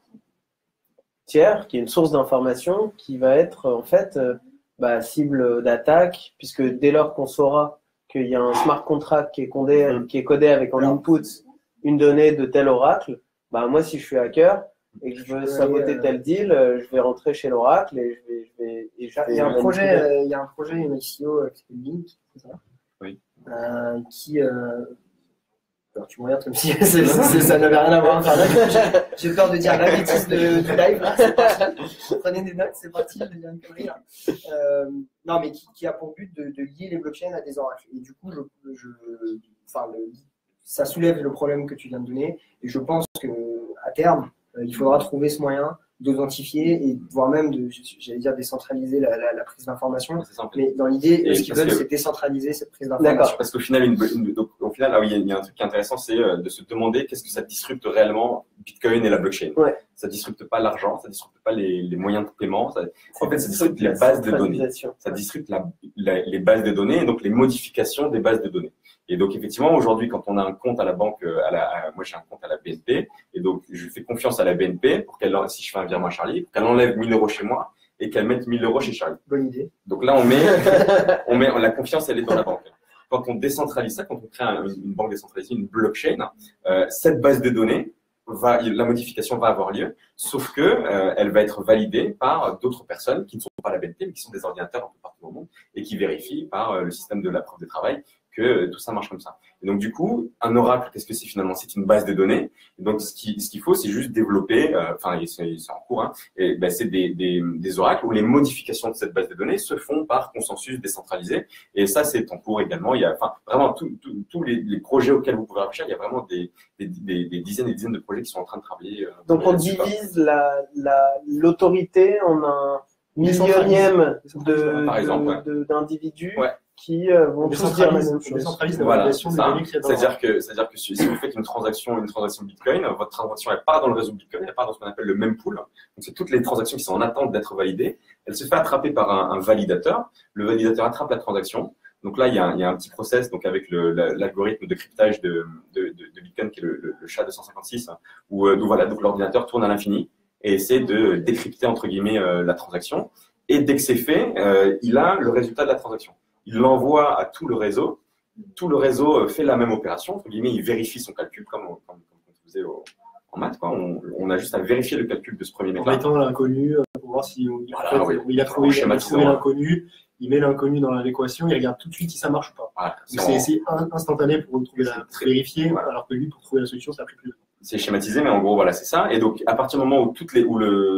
tiers qui est une source d'information qui va être en fait euh, bah, cible d'attaque, puisque dès lors qu'on saura qu'il y a un smart contract qui est codé, qui est codé avec en input une donnée de tel oracle, bah, moi si je suis hacker et que je veux peux saboter aller, euh, tel deal, euh, je vais rentrer chez l'oracle et je vais, je vais, et je Il y a vais un projet, manipuler. euh, il y a un projet M I C O qui s'appelle Link, c'est ça Oui. Euh, qui, euh, alors tu me regardes comme si c'est- c'est- ça n'avait rien à voir. Enfin, là, j'ai j'ai peur de dire la bêtise de, du live. Là, c'est parti. Prenez des notes, c'est parti. Je vais dire une connerie, là. Euh, non, mais qui, qui a pour but de, de lier les blockchains à des oracles. Et du coup, je, je, enfin, le, ça soulève le problème que tu viens de donner. Et je pense que à terme, euh, il faudra trouver ce moyen d'identifier et voire même de, j'allais dire, décentraliser la, la, la prise d'information. C'est ça, en fait. Mais dans l'idée, Et ce qu'ils parce veulent, que- c'est décentraliser cette prise D'accord. d'information. Parce qu'au final, une, une- donc, au final, ah oui, il y a- il y a un truc qui est intéressant, c'est euh, de se demander qu'est-ce que ça disrupte réellement Bitcoin et la blockchain. Ouais. Ça disrupte pas l'argent, ça disrupte pas les, les moyens de paiement. Ça, en fait, ça disrupte les bases de données. Centralisation. Ça disrupte la, la- les bases de données et donc les modifications des bases de données. Et donc, effectivement, aujourd'hui, quand on a un compte à la banque, euh, à la, à- moi j'ai un compte à la B N P, et donc je fais confiance à la B N P pour qu'elle, si je fais un virement à Charlie, pour qu'elle enlève mille euros chez moi et qu'elle mette mille euros chez Charlie. Bonne idée. Donc là, on met, on met la confiance, elle est dans la banque. Quand on décentralise ça, quand on crée un- une banque décentralisée, une blockchain, euh, cette base de données, va, la modification va avoir lieu, sauf que euh, elle va être validée par d'autres personnes qui ne sont pas la B N P, mais qui sont des ordinateurs un peu partout au monde et qui vérifient par euh, le système de la preuve de travail que euh, tout ça marche comme ça. Et donc du coup, un oracle, qu'est-ce que c'est finalement? C'est une base de données. Et donc ce qu'il ce qu'il faut, c'est juste développer, euh, enfin c'est c'est en cours, hein, et ben, c'est des, des, des oracles où les modifications de cette base de données se font par consensus décentralisé. Et ça, c'est en cours également. Il y a, enfin, vraiment tous tout, tous les, les projets auxquels vous pouvez réfléchir, il y a vraiment des, des, des, des dizaines et des dizaines de projets qui sont en train de travailler. Euh, Donc on là-dessus, quoi. divise la, la, l'autorité en un millionième de, Par exemple, ouais. de- de- d'individus Ouais. qui euh, vont On tous dire la décentralise, même on chose. décentralise la Voilà, validation c'est des ça. données qu'il y a dans C'est-à-dire que, c'est-à-dire que si si vous faites une transaction, une transaction Bitcoin, votre transaction elle part dans le réseau Bitcoin, elle part dans ce qu'on appelle le mempool. Donc c'est toutes les transactions qui sont en attente d'être validées. Elle se fait attraper par un, un validateur. Le validateur attrape la transaction. Donc là, il y a, un- il y a un petit process donc avec le, la- l'algorithme de cryptage de, de, de, de Bitcoin qui est le, le, le S H A deux cent cinquante-six, où euh, donc voilà, donc l'ordinateur tourne à l'infini et essaie de décrypter entre guillemets euh, la transaction. Et dès que c'est fait, euh, il a le résultat de la transaction. Il l'envoie à tout le réseau. Tout le réseau fait la même opération. Entre guillemets, il vérifie son calcul comme on, comme, comme on faisait au, en maths. Quoi. On, on a juste à vérifier le calcul de ce premier En mec-là. mettant l'inconnu euh, pour voir si on- Voilà, en fait, oui. il a trouvé, il a Schématisant. trouvé l'inconnu, il met l'inconnu dans l'équation, il regarde tout de suite si ça marche ou pas. Voilà, Donc c'est, c'est en- c'est in- instantané pour trouver la, C'est très- pour vérifier, voilà. alors que lui, pour trouver la solution, ça a pris plus de temps. c'est schématisé, mais en gros, voilà, c'est ça. Et donc, à partir du moment où toutes les, où le,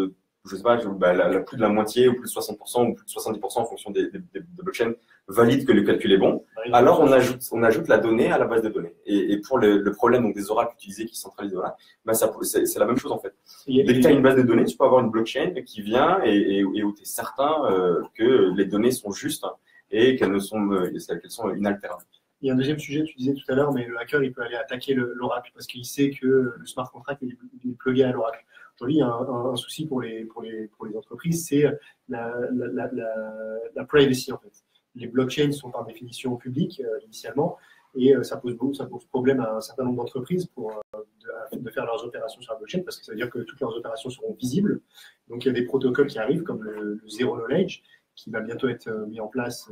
je sais pas, bah, la, la, plus de la moitié ou plus de soixante pour cent ou plus de soixante-dix pour cent en fonction des, des, des blockchains valident que le calcul est bon. Alors on ajoute, on ajoute la donnée à la base de données. Et, et pour le, le problème donc, des oracles utilisés qui centralisent voilà, bah, c'est la même chose en fait. Dès que tu as une base de données, tu peux avoir une blockchain qui vient et, et, et où tu es certain euh, que les données sont justes et qu'elles sont, euh, qu'elles sont inaltérables. Il y a un deuxième sujet, tu disais tout à l'heure, mais le hacker, il peut aller attaquer l'oracle parce qu'il sait que le smart contract est plugué à l'oracle. Aujourd'hui, il y a un, un, un souci pour les, pour les, pour les entreprises, c'est la, la, la, la, la privacy en fait. Les blockchains sont par définition publiques euh, initialement et euh, ça pose beaucoup, ça pose problème à un certain nombre d'entreprises pour euh, de, de faire leurs opérations sur la blockchain parce que ça veut dire que toutes leurs opérations seront visibles. Donc il y a des protocoles qui arrivent comme le, le zero knowledge qui va bientôt être mis en place.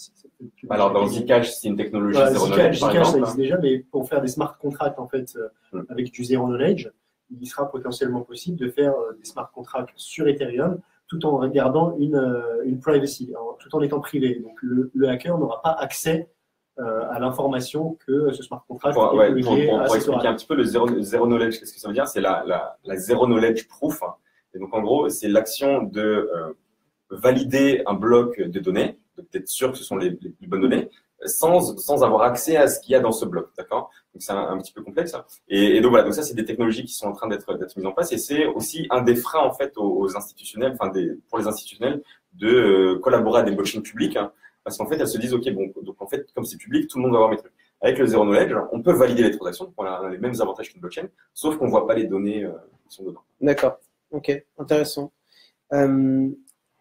Alors dans Zcash, c'est une technologie voilà, zero Zcash, knowledge par Zcash exemple. Ça existe déjà, mais pour faire des smart contracts en fait euh, mm. avec du zero knowledge, il sera potentiellement possible de faire euh, des smart contracts sur Ethereum tout en regardant une, euh, une privacy, en, tout en étant privé. Donc le, le hacker n'aura pas accès euh, à l'information que ce smart contract pour, est ouais, plugué pour, pour, à pour cet expliquer oracle. un petit peu le zero, zero knowledge, qu'est-ce que ça veut dire? C'est la, la, la zero knowledge proof. Et donc en gros, c'est l'action de euh, valider un bloc de données, d'être sûr que ce sont les, les, les bonnes données, sans, sans avoir accès à ce qu'il y a dans ce bloc, d'accord? Donc c'est un, un petit peu complexe. Et, et donc voilà, donc ça c'est des technologies qui sont en train d'être d'être mises en place et c'est aussi un des freins en fait aux, aux institutionnels, enfin des, pour les institutionnels, de euh, collaborer à des blockchains publiques, hein, parce qu'en fait elles se disent ok bon donc en fait comme c'est public tout le monde va avoir mes trucs. Avec le zero knowledge, on peut valider les transactions, donc on a les mêmes avantages qu'une blockchain, sauf qu'on voit pas les données euh, qui sont dedans. D'accord, ok, intéressant. Euh,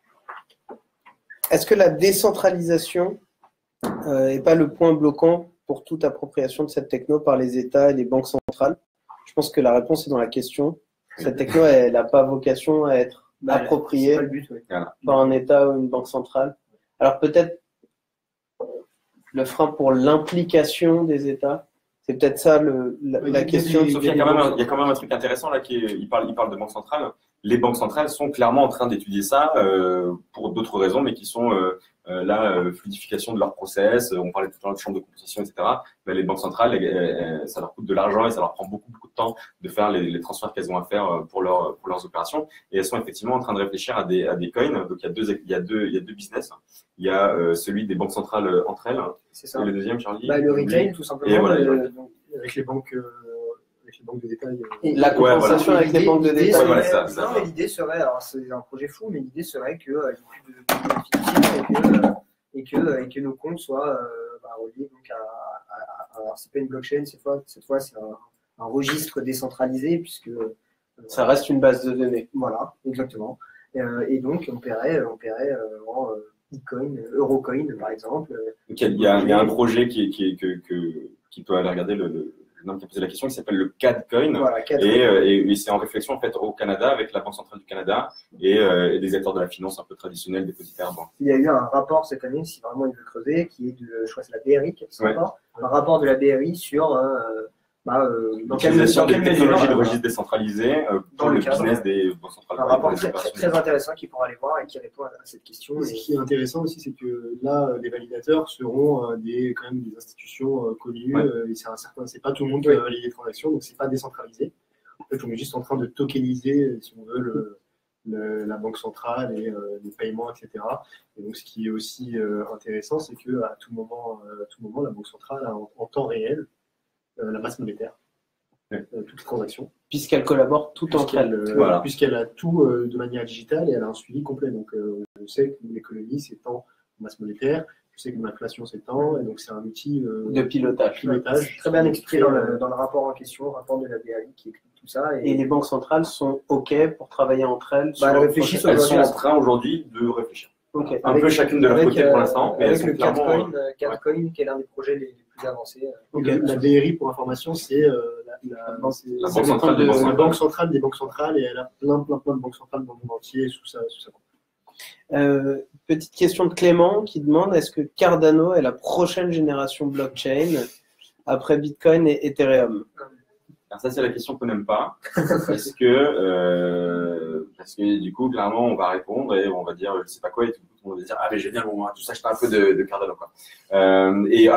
Est-ce que la décentralisation n'est euh, pas le point bloquant pour toute appropriation de cette techno par les États et les banques centrales? Je pense que la réponse est dans la question. Cette techno, elle n'a pas vocation à être bah, appropriée pas le but, oui. par un État ou une banque centrale. Alors peut-être le frein pour l'implication des États, c'est peut-être ça le, la, oui, la question. Sauf qu'il y a quand même un, il y a quand même un truc intéressant là qui est, il parle, il parle de banque centrale. Les banques centrales sont clairement en train d'étudier ça euh, pour d'autres raisons, mais qui sont euh, euh, la euh, fluidification de leur process. On parlait tout à l'heure de chambre de compensation, et cetera. Mais les banques centrales, elles, elles, ça leur coûte de l'argent et ça leur prend beaucoup beaucoup de temps de faire les, les transferts qu'elles ont à faire pour leur pour leurs opérations. Et elles sont effectivement en train de réfléchir à des à des coins. Donc il y a deux il y a deux il y a deux business. Il y a euh, celui des banques centrales entre elles. C'est ça. Et le deuxième, Charlie. Bah, le retail, tout simplement. Et voilà, le, avec les banques. Euh... les banques de détail. Et la compensation ouais, voilà. avec les banques de détail. Ouais, voilà, ça, ça, non, mais l'idée serait, alors c'est un projet fou, mais l'idée serait qu'il euh, n'y ait plus de finances et que, et, que, et que nos comptes soient euh, bah, reliés donc à, à, à, alors c'est pas une blockchain cette fois, cette fois c'est un, un registre décentralisé puisque euh, ça reste une base de données. Voilà, exactement. Euh, et donc on paierait, on paierait euh, en euh, Bitcoin, Eurocoin par exemple. Donc, il y a, il y a un projet qui, qui, que, que, qui peut aller regarder le, le qui a posé la question, qui s'appelle le C A D Coin, voilà, C A D et, euh, et, et c'est en réflexion en fait au Canada avec la Banque centrale du Canada et, euh, et des acteurs de la finance un peu traditionnels, dépositaires. Bon. Il y a eu un rapport cette année, si vraiment il veut creuser, qui est de, je crois que c'est la B R I qui a fait ce ouais. rapport, un rapport de la B R I sur euh, bah, euh, dans quelle mesure des technologies mesure, de registre décentralisé euh, pour dans le, le cadre, business des banques centrales. Un rapport très, très, très intéressant qu'il pourra aller voir et qui répond à cette question. Ce qui est intéressant aussi, c'est que là, les validateurs seront des, quand même des institutions connues. Ouais. Et c'est un certain, c'est pas tout le monde qui va valider les transactions, donc c'est pas décentralisé. En fait, on est juste en train de tokeniser, si on veut, le, le, la banque centrale et euh, les paiements, et cetera. Et donc, ce qui est aussi euh, intéressant, c'est que à tout moment, à tout moment, la banque centrale a en, en temps réel euh, la masse monétaire. Euh, toutes les transactions. Puisqu'elles collaborent toutes entre elles. Euh, voilà. Puisqu'elle a tout euh, de manière digitale et elle a un suivi complet. Donc, euh, je sais que l'économie s'étend en masse monétaire, je sais que l'inflation s'étend, et donc c'est un outil euh, de pilotage. pilotage. Très bien expliqué dans le, dans le rapport en question, le rapport de la B R I qui explique tout ça. Et, et les banques centrales sont OK pour travailler entre elles. Bah, elles réfléchissent elles sont en train aujourd'hui de réfléchir. Okay. Un avec, peu chacune de leur côté euh, pour l'instant. Avec le C A D Coin, euh, C A D Coin ouais. qui est l'un des projets les, les plus avancés. Okay. La B R I, pour information, c'est euh, la, la, la, banque centrale de, de, banque centrale des banques centrales et elle a plein, plein, plein de banques centrales dans le monde entier sous sa, sous sa coupe. Euh, petite question de Clément qui demande est-ce que Cardano est la prochaine génération blockchain après Bitcoin et Ethereum? Alors ça, c'est la question qu'on n'aime pas, parce que, euh, parce que du coup, clairement, on va répondre et on va dire, je sais pas quoi, et tout le monde va dire, ah, mais génial, on va tous acheter un peu de, de Cardano, quoi. Euh, et alors,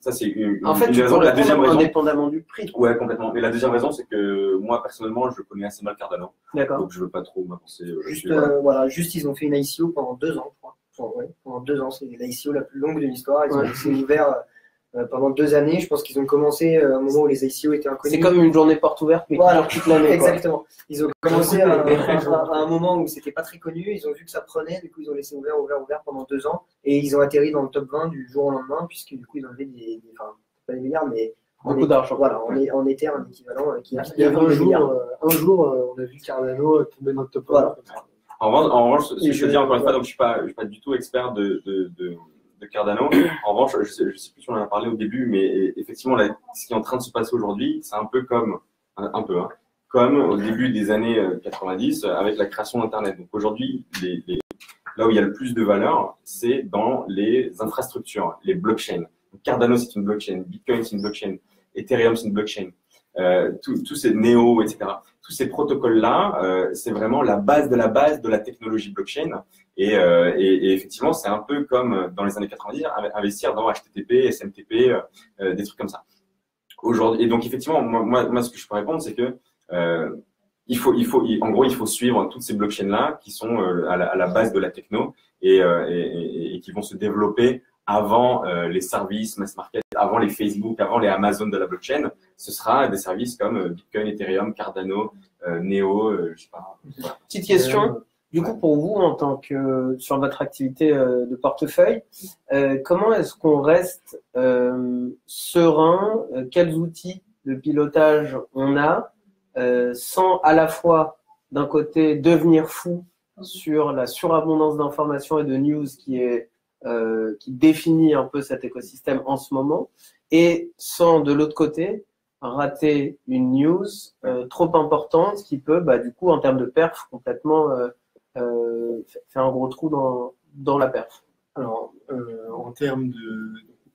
Ça, c'est une, En fait, une tu raison. peux La répondre deuxième raison, indépendamment du prix. ouais, complètement. Mais la deuxième raison, c'est que moi, personnellement, je connais assez mal Cardano. D'accord. Donc, je veux pas trop m'avancer. euh, Juste, là-dessus, voilà. euh, voilà, juste, ils ont fait une I C O pendant deux ans, je crois. Enfin, ouais, pendant deux ans, c'est l'I C O la plus longue de l'histoire. Ils ont Ouais. laissé ouvert euh, pendant deux années. Je pense qu'ils ont commencé euh, au moment où les I C O étaient inconnus. C'est comme une journée porte ouverte, mais Voilà, qui dure toute l'année. quoi. exactement. Ils ont commencé à, à- à un moment où c'était pas très connu. Ils ont vu que ça prenait, du coup, ils ont laissé ouvert, ouvert, ouvert pendant deux ans. Et ils ont atterri dans le top vingt du jour au lendemain, puisque du coup, ils ont levé des, des enfin, pas des milliards, mais Beaucoup en- d'argent. Voilà, on est en Ether, un équivalent euh, qui a Il y a un des jour, milliards. euh, un jour euh, on a vu Cardano tomber dans le top Voilà. un, comme ça. En revanche, en revanche, ce que Et je te je- dis encore une fois, ouais. donc je suis pas, je suis pas du tout expert de, de, de, de Cardano. En revanche, je sais, je sais plus si on en a parlé au début, mais effectivement, là, ce qui est en train de se passer aujourd'hui, c'est un peu comme, un, un peu, hein, comme au début des années quatre-vingt-dix avec la création d'Internet. Donc aujourd'hui, les, les, là où il y a le plus de valeur, c'est dans les infrastructures, les blockchains. Donc Cardano, c'est une blockchain. Bitcoin, c'est une blockchain. Ethereum, c'est une blockchain. Euh, tous ces néo, et cetera. Tous ces protocoles-là, euh, c'est vraiment la base de la base de la technologie blockchain. Et, euh, et, et effectivement, c'est un peu comme dans les années quatre-vingt-dix, investir dans H T T P, S M T P, euh, des trucs comme ça. Aujourd'hui, et donc effectivement, moi, moi, moi, ce que je peux répondre, c'est que euh, il faut, il faut, il, en gros, il faut suivre toutes ces blockchains-là qui sont euh, à, la, à la base de la techno et, euh, et, et, et qui vont se développer avant euh, les services mass market, avant les Facebook, avant les Amazon de la blockchain. Ce sera des services comme euh, Bitcoin, Ethereum, Cardano, euh, Neo, euh, je sais pas. Voilà. Petite question. Du coup, pour vous, en tant que sur votre activité euh, de portefeuille, euh, comment est-ce qu'on reste euh, serein euh, Quels outils de pilotage on a euh, sans à la fois, d'un côté, devenir fou sur la surabondance d'informations et de news qui est euh, qui définit un peu cet écosystème en ce moment, et sans, de l'autre côté, rater une news euh, trop importante qui peut, bah, du coup, en termes de perf, complètement euh, euh, faire un gros trou dans, dans la perf. Alors, euh, en termes de…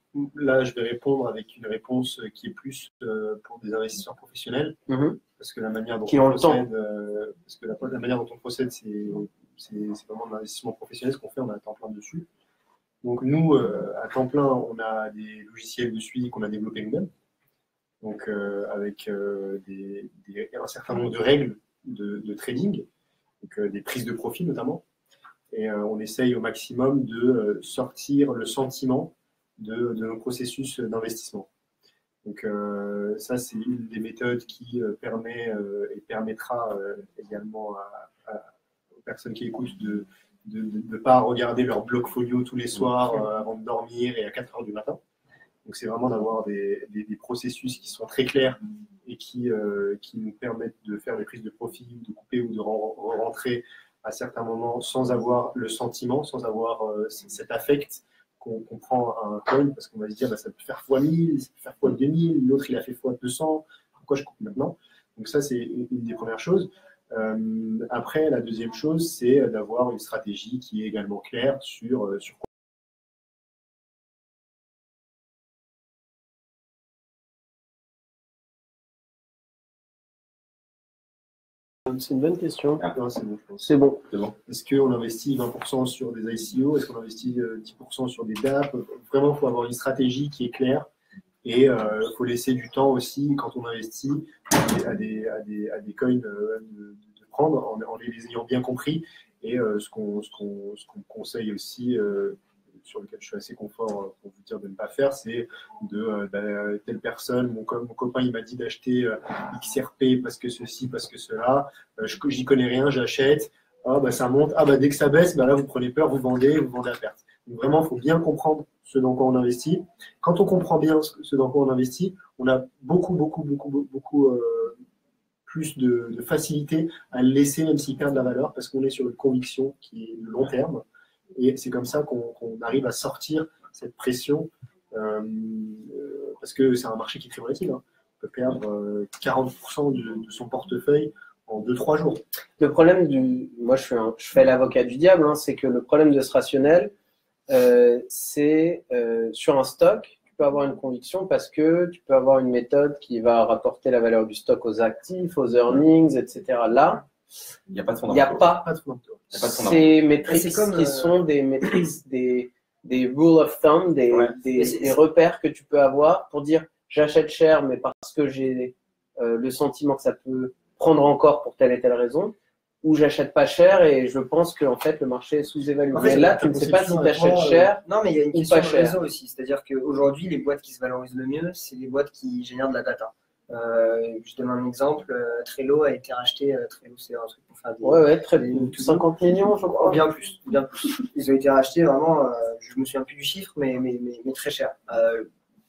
Là, je vais répondre avec une réponse qui est plus euh, pour des investisseurs professionnels, Mm-hmm. parce que la manière dont Qui on ont le temps. procède, euh, parce que la, la manière dont on procède, c'est c'est- c'est vraiment de l'investissement professionnel. Ce qu'on fait, on a un temps plein dessus. Donc nous, euh, à temps plein, on a des logiciels de suivi qu'on a développés nous-mêmes, donc euh, avec euh, des, des- un certain nombre de règles de, de trading, donc euh, des prises de profit notamment. Et euh, on essaye au maximum de euh, sortir le sentiment de, de nos processus d'investissement. Donc donc euh, ça, c'est une des méthodes qui euh, permet euh, et permettra euh, également à, à, aux personnes qui écoutent de de ne pas regarder leur blog folio tous les soirs euh, avant de dormir et à quatre heures du matin. Donc c'est vraiment d'avoir des, des, des processus qui sont très clairs et qui, euh, qui nous permettent de faire des prises de profit, de couper ou de re rentrer à certains moments sans avoir le sentiment, sans avoir euh, cet affect qu'on qu prend à un coin, parce qu'on va se dire bah, ça peut faire fois mille, ça peut faire fois deux mille, l'autre il a fait fois deux cents, pourquoi je coupe maintenant? Donc ça c'est une, une des premières choses. Euh, après, la deuxième chose, c'est d'avoir une stratégie qui est également claire sur, euh, sur quoi. C'est une bonne question. Ah, c'est bon, je pense. C'est bon. bon. Est-ce qu'on investit vingt pour cent sur des I C O? Est-ce qu'on investit dix pour cent sur des D A P? Vraiment, il faut avoir une stratégie qui est claire. Et il euh, faut laisser du temps aussi, quand on investit, à des, à des, à des coins euh, de, de prendre en, en les ayant bien compris. Et euh, ce qu'on ce qu'on ce qu'on conseille aussi, euh, sur lequel je suis assez confort pour vous dire de ne pas faire, c'est de euh, bah, telle personne, mon, mon copain il m'a dit d'acheter euh, X R P parce que ceci, parce que cela, euh, j'y connais rien, j'achète, ah bah ça monte, ah bah dès que ça baisse, bah là vous prenez peur, vous vendez, vous vendez à perte. Donc vraiment, il faut bien comprendre ce dans quoi on investit. Quand on comprend bien ce dans quoi on investit, on a beaucoup, beaucoup, beaucoup, beaucoup euh, plus de, de facilité à le laisser, même s'il perd de la valeur, parce qu'on est sur une conviction qui est de long terme. Et c'est comme ça qu'on qu'on arrive à sortir cette pression, euh, parce que c'est un marché qui est très volatile. Hein. On peut perdre euh, quarante pour cent de, de son portefeuille en deux trois jours. Le problème du, moi je fais, un, je fais l'avocat du diable, hein, c'est que le problème de ce rationnel, euh, c'est euh, sur un stock, tu peux avoir une conviction parce que tu peux avoir une méthode qui va rapporter la valeur du stock aux actifs, aux earnings, et cetera. Là, il n'y a pas de il n'y a pas, pas de fondamental. ces métriques comme, qui euh... sont des métriques, des, des rule of thumb, des, Ouais. des, des repères que tu peux avoir pour dire j'achète cher, mais parce que j'ai euh, le sentiment que ça peut prendre encore pour telle et telle raison, ou j'achète pas cher et je pense que en fait le marché est sous-évalué. En fait, mais là, tu ne sais pas si tu achètes cher. Non, mais il y a une ou question pas de cher. réseau aussi. C'est-à-dire qu'aujourd'hui, les boîtes qui se valorisent le mieux, c'est les boîtes qui génèrent de la data. Euh, je donne un exemple. euh, Trello a été racheté. euh, Trello, c'est un truc pour faire des. Ouais, ouais, très des- bien. cinquante millions, je crois. Bien plus, bien plus. Ils ont été rachetés vraiment, euh, je me souviens plus du chiffre, mais, mais, mais, mais très cher. Euh,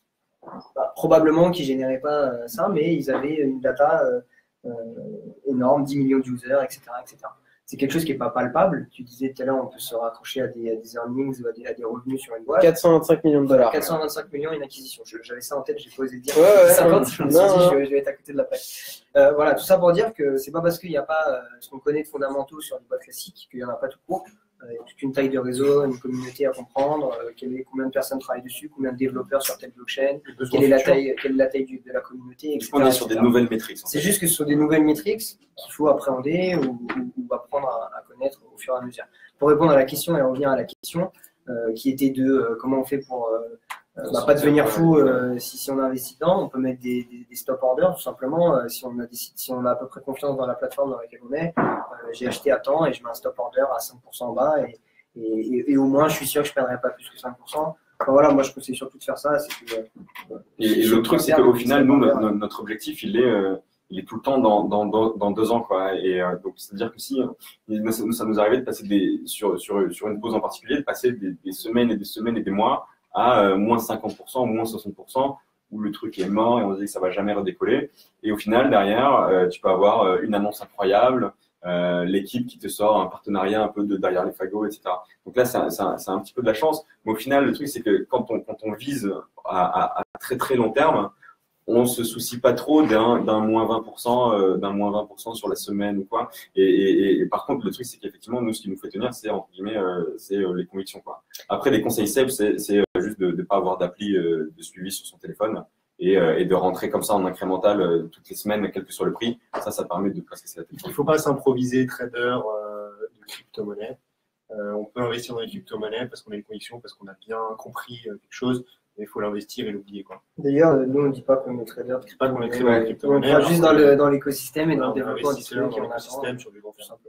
bah, probablement qu'ils généraient pas euh, ça, mais ils avaient une data euh, euh, énorme, dix millions d'users, et cetera, et cetera. C'est quelque chose qui n'est pas palpable. Tu disais tout à l'heure, on peut se raccrocher à des, à des earnings ou à des, à des revenus sur une boîte. quatre cent vingt-cinq millions de dollars. quatre cent vingt-cinq millions une acquisition. Je- J'avais ça en tête, j'ai pas osé dire. Ouais, ouais, cinquante, je me suis non, dit, non. je vais, je vais être à côté de la plaque. Euh, voilà, tout ça pour dire que c'est pas parce qu'il n'y a pas euh, ce qu'on connaît de fondamentaux sur les boîtes classiques qu'il n'y en a pas tout court. Euh, Il y a toute une taille de réseau, une communauté à comprendre, euh, quel est- combien de personnes travaillent dessus, combien de développeurs sur telle blockchain, quelle est la taille, quelle est la taille du- de la communauté, et cetera On est sur et des cetera. nouvelles métriques. en fait. C'est juste que ce sont des nouvelles métriques qu'il faut appréhender ou, ou- ou apprendre à, à connaître au fur et à mesure. Pour répondre à la question et revenir à la question euh, qui était de euh, comment on fait pour euh, euh, bah, pas devenir fou euh, si, si on investit dedans, on peut mettre des, des, des stop orders tout simplement. Euh, si, on a des, si on a à peu près confiance dans la plateforme dans laquelle on est, euh, j'ai acheté à temps et je mets un stop order à cinq pour cent en bas et, et, et, et au moins je suis sûr que je ne perdrai pas plus que cinq pour cent. Enfin, voilà, moi je conseille surtout de faire ça. C'est que, euh, Et, et le truc, c'est qu'au final, nous, notre, notre objectif, il est, euh, il est tout le temps dans, dans, dans, dans deux ans, quoi. Et euh, donc, c'est-à-dire que si euh, ça, ça nous arrivait de passer des, sur, sur, sur une pause en particulier, de passer des, des semaines et des semaines et des mois à euh, moins cinquante pour cent ou moins soixante pour cent, où le truc est mort et on se dit que ça va jamais redécoller. Et au final, derrière, euh, tu peux avoir euh, une annonce incroyable, euh, l'équipe qui te sort un partenariat un peu de derrière les fagots, et cetera. Donc là, c'est un, c'est un, c'est un petit peu de la chance. Mais au final, le truc, c'est que quand on, quand on vise à, à, à très très long terme, on se soucie pas trop d'un, d'un moins vingt pour cent, euh, d'un moins vingt pour cent sur la semaine ou quoi. Et, et, et par contre, le truc, c'est qu'effectivement, nous, ce qui nous fait tenir, c'est entre guillemets, euh, c'est euh, les convictions, quoi. Après, les conseils safe, c'est, c'est euh, juste de ne pas avoir d'appli euh, de suivi sur son téléphone et, euh, et de rentrer comme ça en incrémental euh, toutes les semaines, quel que soit le prix. Ça, ça permet de pas se casser la tête. Il ne faut pas s'improviser trader euh, de crypto-monnaie. Euh, on peut investir dans les crypto-monnaies parce qu'on a une conviction, parce qu'on a bien compris euh, quelque chose. Il faut l'investir et l'oublier, quoi. D'ailleurs, nous, on ne dit pas qu'on est trader. C'est pas qu'on est trader Ouais, de crypto-monnaie. on est juste dans, le, dans l'écosystème et dans Voilà, le on est développement du investisseur truc. dans et on l'écosystème attend. sur du long terme.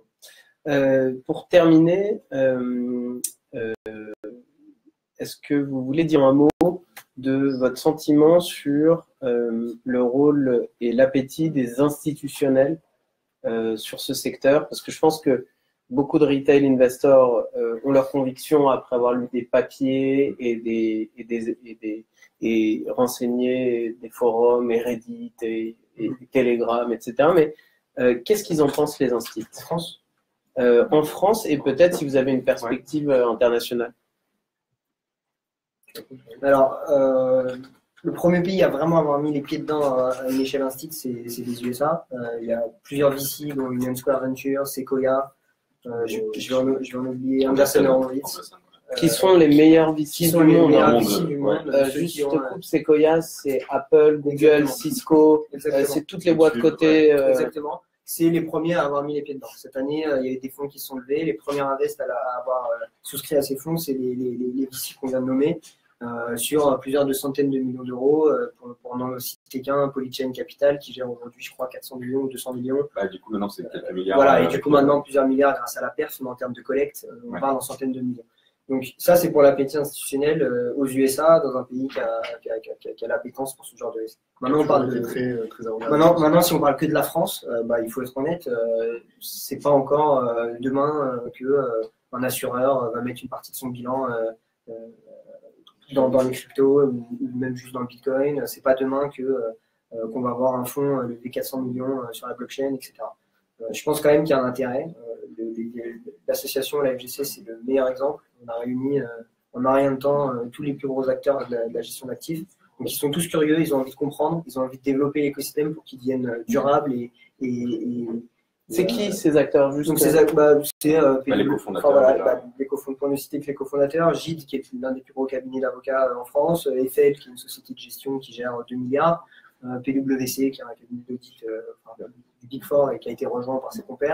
Euh, pour terminer, euh, euh, est-ce que vous voulez dire un mot de votre sentiment sur euh, le rôle et l'appétit des institutionnels euh, sur ce secteur? Parce que je pense que beaucoup de retail investors euh, ont leurs convictions après avoir lu des papiers et des et des et des et renseigné des forums et Reddit et, et Telegram, et cetera. Mais euh, qu'est-ce qu'ils en pensent les instituts en France, euh, en France et peut-être si vous avez une perspective euh, internationale. Alors, euh, le premier pays à vraiment avoir mis les pieds dedans à, à une échelle instit, c'est, c'est les U S A. Euh, il y a plusieurs V C, dont Union Square Ventures, Sequoia, euh, je, je, vais en, je vais en oublier, Anderson Horowitz. Qui sont les meilleurs V C Qui sont du les monde. meilleurs hein. V C du monde. Euh, ceux juste qui ont, te coupe, Sequoia, c'est Apple, Google, Exactement. Cisco, Exactement. euh, c'est toutes les boîtes cotées. Euh, Exactement. C'est les premiers à avoir mis les pieds dedans. Cette année, euh, il y a eu des fonds qui se sont levés. Les premiers invests à, la, à avoir euh, souscrit à ces fonds, c'est les, les, les, les V C qu'on vient de nommer, euh, sur plusieurs de centaines de millions d'euros. Euh, pour, pour n'en citer qu'un, Polychain Capital, qui gère aujourd'hui, je crois, quatre cents millions ou deux cents millions. Bah, du coup, maintenant, c'est quelques milliards. Voilà, euh, et du coup, maintenant, plusieurs milliards grâce à la perf, mais en termes de collecte, euh, on Ouais. parle en centaines de millions. Donc, ça, c'est pour l'appétit institutionnel euh, aux U S A, dans un pays qui a, qui a, qui a, qui a, qui a l'appétence pour ce genre de risque. Maintenant, on parle de. Très, très arrogant. Maintenant, maintenant, si on parle que de la France, euh, bah, il faut être honnête, euh, c'est pas encore euh, demain euh, que euh, un assureur euh, va mettre une partie de son bilan euh, euh, dans, dans les cryptos ou, ou même juste dans le Bitcoin. C'est pas demain que euh, qu'on va avoir un fonds euh, levé quatre cents millions euh, sur la blockchain, et cetera. Euh, je pense quand même qu'il y a un intérêt. Euh, le- le- l'association, la F G C, c'est le meilleur exemple. On a réuni euh, en un rien de temps euh, tous les plus gros acteurs de la, de la gestion d'actifs. Donc ils sont tous curieux, ils ont envie de comprendre, ils ont envie de développer l'écosystème pour qu'il devienne euh, durable et, et, et c'est euh, qui ces acteurs juste donc ces ac- bah, c'est euh, Bah, les P W, cofondateurs, enfin, voilà, déjà. bah, les cofond- pour ne citer que les cofondateurs, Gide qui est l'un des plus gros cabinets d'avocats euh, en France, euh, Eiffel qui est une société de gestion qui gère deux milliards, euh, P W C qui est un cabinet d'audit euh, enfin, du Big Four et qui a été rejoint par ses compères.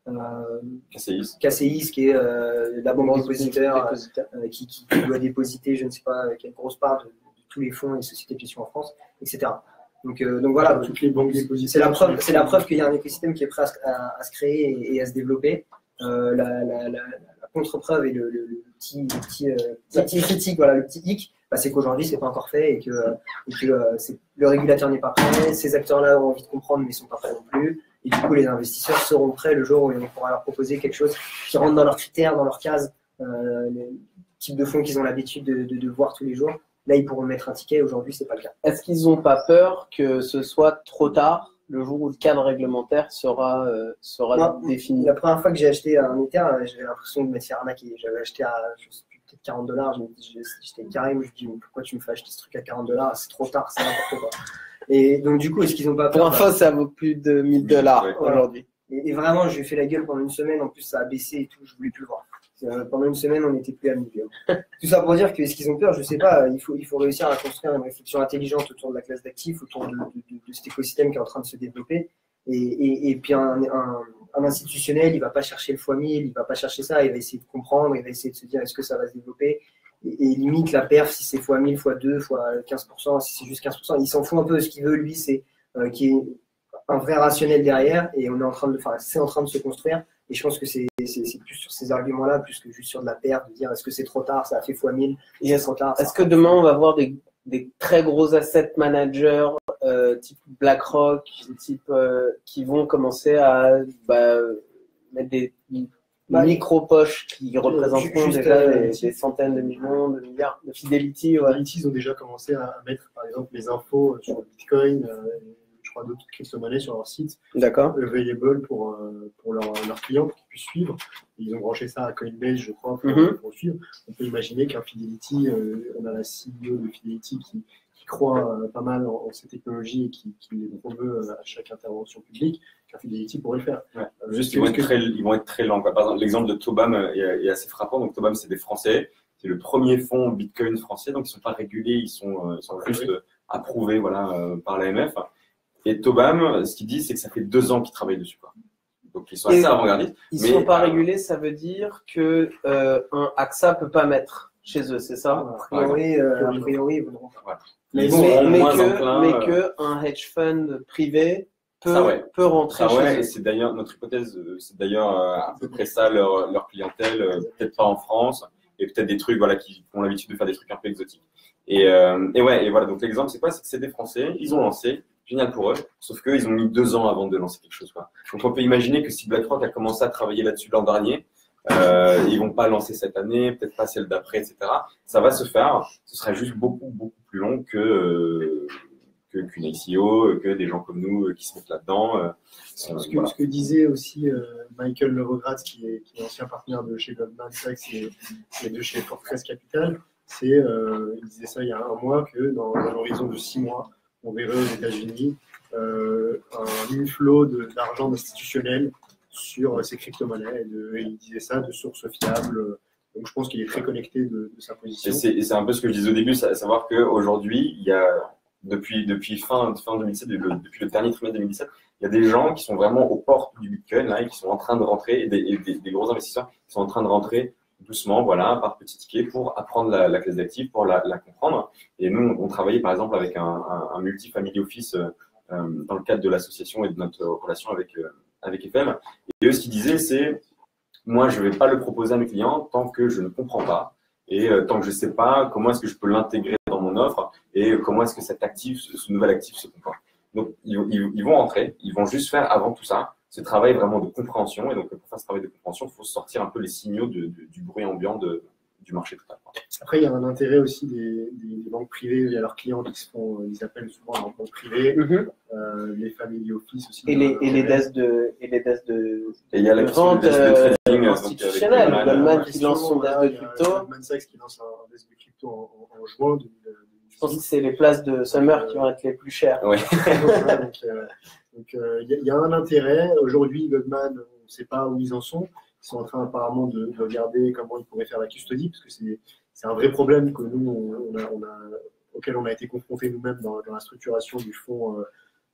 euh, K C I S. K C I S, qui est euh, la banque dépositeur, dépositaire. euh, qui, qui, qui doit dépositer, je ne sais pas quelle grosse part de, de tous les fonds et sociétés de gestion en France, et cetera. Donc, euh, donc voilà, toutes les banques dépositaires. c'est la preuve, c'est la preuve qu'il y a un écosystème qui est prêt à, à, à se créer et, et à se développer. Euh, la, la, la, la contre-preuve et le, le, le petit, le petit, euh, le petit critique, voilà, le petit hic, bah, c'est qu'aujourd'hui c'est pas encore fait et que, et que euh, le régulateur n'est pas prêt, ces acteurs-là ont envie de comprendre mais ne sont pas prêts non plus. Et du coup, les investisseurs seront prêts le jour où on pourra leur proposer quelque chose qui rentre dans leurs critères, dans leurs cases, euh, le type de fonds qu'ils ont l'habitude de, de, de voir tous les jours. Là, ils pourront mettre un ticket. Aujourd'hui, c'est pas le cas. Est-ce qu'ils n'ont pas peur que ce soit trop tard, le jour où le cadre réglementaire sera, euh, sera Moi, défini? La première fois que j'ai acheté un Ether, j'avais l'impression de me faire arnaquer. J'avais acheté à je sais plus, peut-être quarante dollars. J'étais carré, je me dis pourquoi tu me fais acheter ce truc à quarante dollars? C'est trop tard, c'est n'importe quoi. Et donc, du coup, est-ce qu'ils n'ont pas peur? Pour info, ça vaut plus de mille dollars Ouais. aujourd'hui. Et, et vraiment, je lui ai fait la gueule pendant une semaine. En plus, ça a baissé et tout. Je voulais plus le voir. Euh, pendant une semaine, on n'était plus amis. Tout ça pour dire que ce qu'ils ont peur, je sais pas. Il faut, il faut réussir à construire une réflexion intelligente autour de la classe d'actifs, autour de, de, de, de cet écosystème qui est en train de se développer. Et, et, et puis un, un, un institutionnel, il va pas chercher le fois mille, il va pas chercher ça. Il va essayer de comprendre, il va essayer de se dire est-ce que ça va se développer. Et, et limite la perf, si c'est fois mille, fois deux, fois quinze pour cent, si c'est juste quinze pour cent, il s'en fout un peu. Ce qu'il veut, lui, c'est euh, qu'il y ait un vrai rationnel derrière. Et on est en train de, enfin, c'est en train de se construire. Et je pense que c'est plus sur ces arguments-là, plus que juste sur de la perte, de dire est-ce que c'est trop tard, ça a fait fois mille, et est-ce trop tard. Est-ce que demain, on va avoir des, des très gros asset managers, euh, type BlackRock, type, euh, qui vont commencer à bah, mettre des bah, micro-poches qui représenteront déjà euh, des, des centaines de millions, de milliards de Fidelity? Ouais. Fidelity, ils ont déjà commencé à mettre, par exemple, les infos sur le Bitcoin, euh, je crois d'autres crypto-monnaies sur leur site, available pour, euh, pour leurs leur clients, pour qu'ils puissent suivre. Et ils ont branché ça à Coinbase, je crois, pour, mm-hmm. pour suivre. On peut imaginer qu'un Fidelity, euh, on a la C E O de Fidelity qui, qui croit euh, pas mal en, en ces technologies et qui, qui les promeut à chaque intervention publique, qu'un Fidelity pourrait le faire. Ouais. Euh, Juste, ils vont, être très, ils vont être très lents. Par exemple, l'exemple de Tobam est, est assez frappant. Donc, Tobam, c'est des Français. C'est le premier fonds Bitcoin français. Donc, ils ne sont pas régulés, ils sont, ils sont juste oui. approuvés voilà, euh, par l'A M F. Et Tobam, ce qu'il dit, c'est que ça fait deux ans qu'ils travaillent dessus. Quoi. Donc, ils sont assez avant-gardistes. Ils ne sont pas euh, régulés, ça veut dire qu'un euh, A X A ne peut pas mettre chez eux, c'est ça? A priori, euh, a priori ils voudront pas. Mais, mais, mais, que, mais que un hedge fund privé peut, ça, ouais. peut rentrer ça, chez ouais, eux. Et c'est d'ailleurs, notre hypothèse, c'est d'ailleurs euh, à peu près ça leur, leur clientèle, euh, peut-être pas en France, et peut-être des trucs voilà, qui ont l'habitude de faire des trucs un peu exotiques. Et, euh, et ouais, et voilà, donc l'exemple, c'est quoi? C'est que c'est des Français, ils ont lancé. Génial pour eux, sauf qu'eux, ils ont mis deux ans avant de lancer quelque chose. Quoi. Donc, on peut imaginer que si BlackRock a commencé à travailler là-dessus l'an dernier, euh, ils vont pas lancer cette année, peut-être pas celle d'après, et cetera. Ça va se faire. Ce sera juste beaucoup, beaucoup plus long que euh, qu'une I C O, que des gens comme nous euh, qui se mettent là-dedans. Euh, ce, que, voilà. ce que disait aussi euh, Michael Leregrat, qui est, qui est ancien partenaire de chez Goldman Sachs et, et de chez Fortress Capital, c'est, euh, il disait ça il y a un mois, que dans, dans l'horizon de six mois, on verrait aux États-Unis euh, un inflow d'argent institutionnel sur euh, ces crypto-monnaies. Et, et il disait ça de sources fiables. Donc je pense qu'il est très connecté de, de sa position. Et c'est un peu ce que je disais au début, à savoir qu'aujourd'hui, il y a, depuis, depuis fin, fin deux mille dix-sept, le, depuis le dernier trimestre deux mille dix-sept, il y a des gens qui sont vraiment aux portes du Bitcoin, là, et qui sont en train de rentrer, et des, et des, des gros investisseurs qui sont en train de rentrer doucement, voilà, par petits tickets pour apprendre la, la classe d'actifs, pour la, la comprendre. Et nous, on, on travaillait par exemple avec un, un, un multi-family office euh, dans le cadre de l'association et de notre relation avec, euh, avec F M. Et eux, ce qu'ils disaient, c'est moi, je ne vais pas le proposer à mes clients tant que je ne comprends pas et euh, tant que je ne sais pas comment est-ce que je peux l'intégrer dans mon offre et comment est-ce que cet actif, ce, ce nouvel actif se comporte. Donc, ils, ils, ils vont rentrer, ils vont juste faire avant tout ça ce travail vraiment de compréhension. Et donc, pour faire ce travail de compréhension, il faut sortir un peu les signaux de, de, du bruit ambiant de, du marché total. Après, il y a un intérêt aussi des, des, des banques privées. Il y a leurs clients qui se font, ils appellent souvent leurs banques privées, mm-hmm. euh, les family office aussi. Et les, et les desks de, et les desks de, et il y a la de vente de trading, euh, institutionnelle. Goldman qui lance son desk de crypto. Goldman Sachs qui lance un desk de crypto en, en, en juin. De, de, Je pense que c'est les places de Summer euh, qui vont être les plus chères. Ouais. donc, euh, Donc, il euh, y, y a un intérêt. Aujourd'hui, Goldman, on ne sait pas où ils en sont. Ils sont en train apparemment de, de regarder comment ils pourraient faire la custody, parce que c'est un vrai problème que nous, on a, on a, auquel on a été confrontés nous-mêmes dans, dans la structuration du fonds, euh,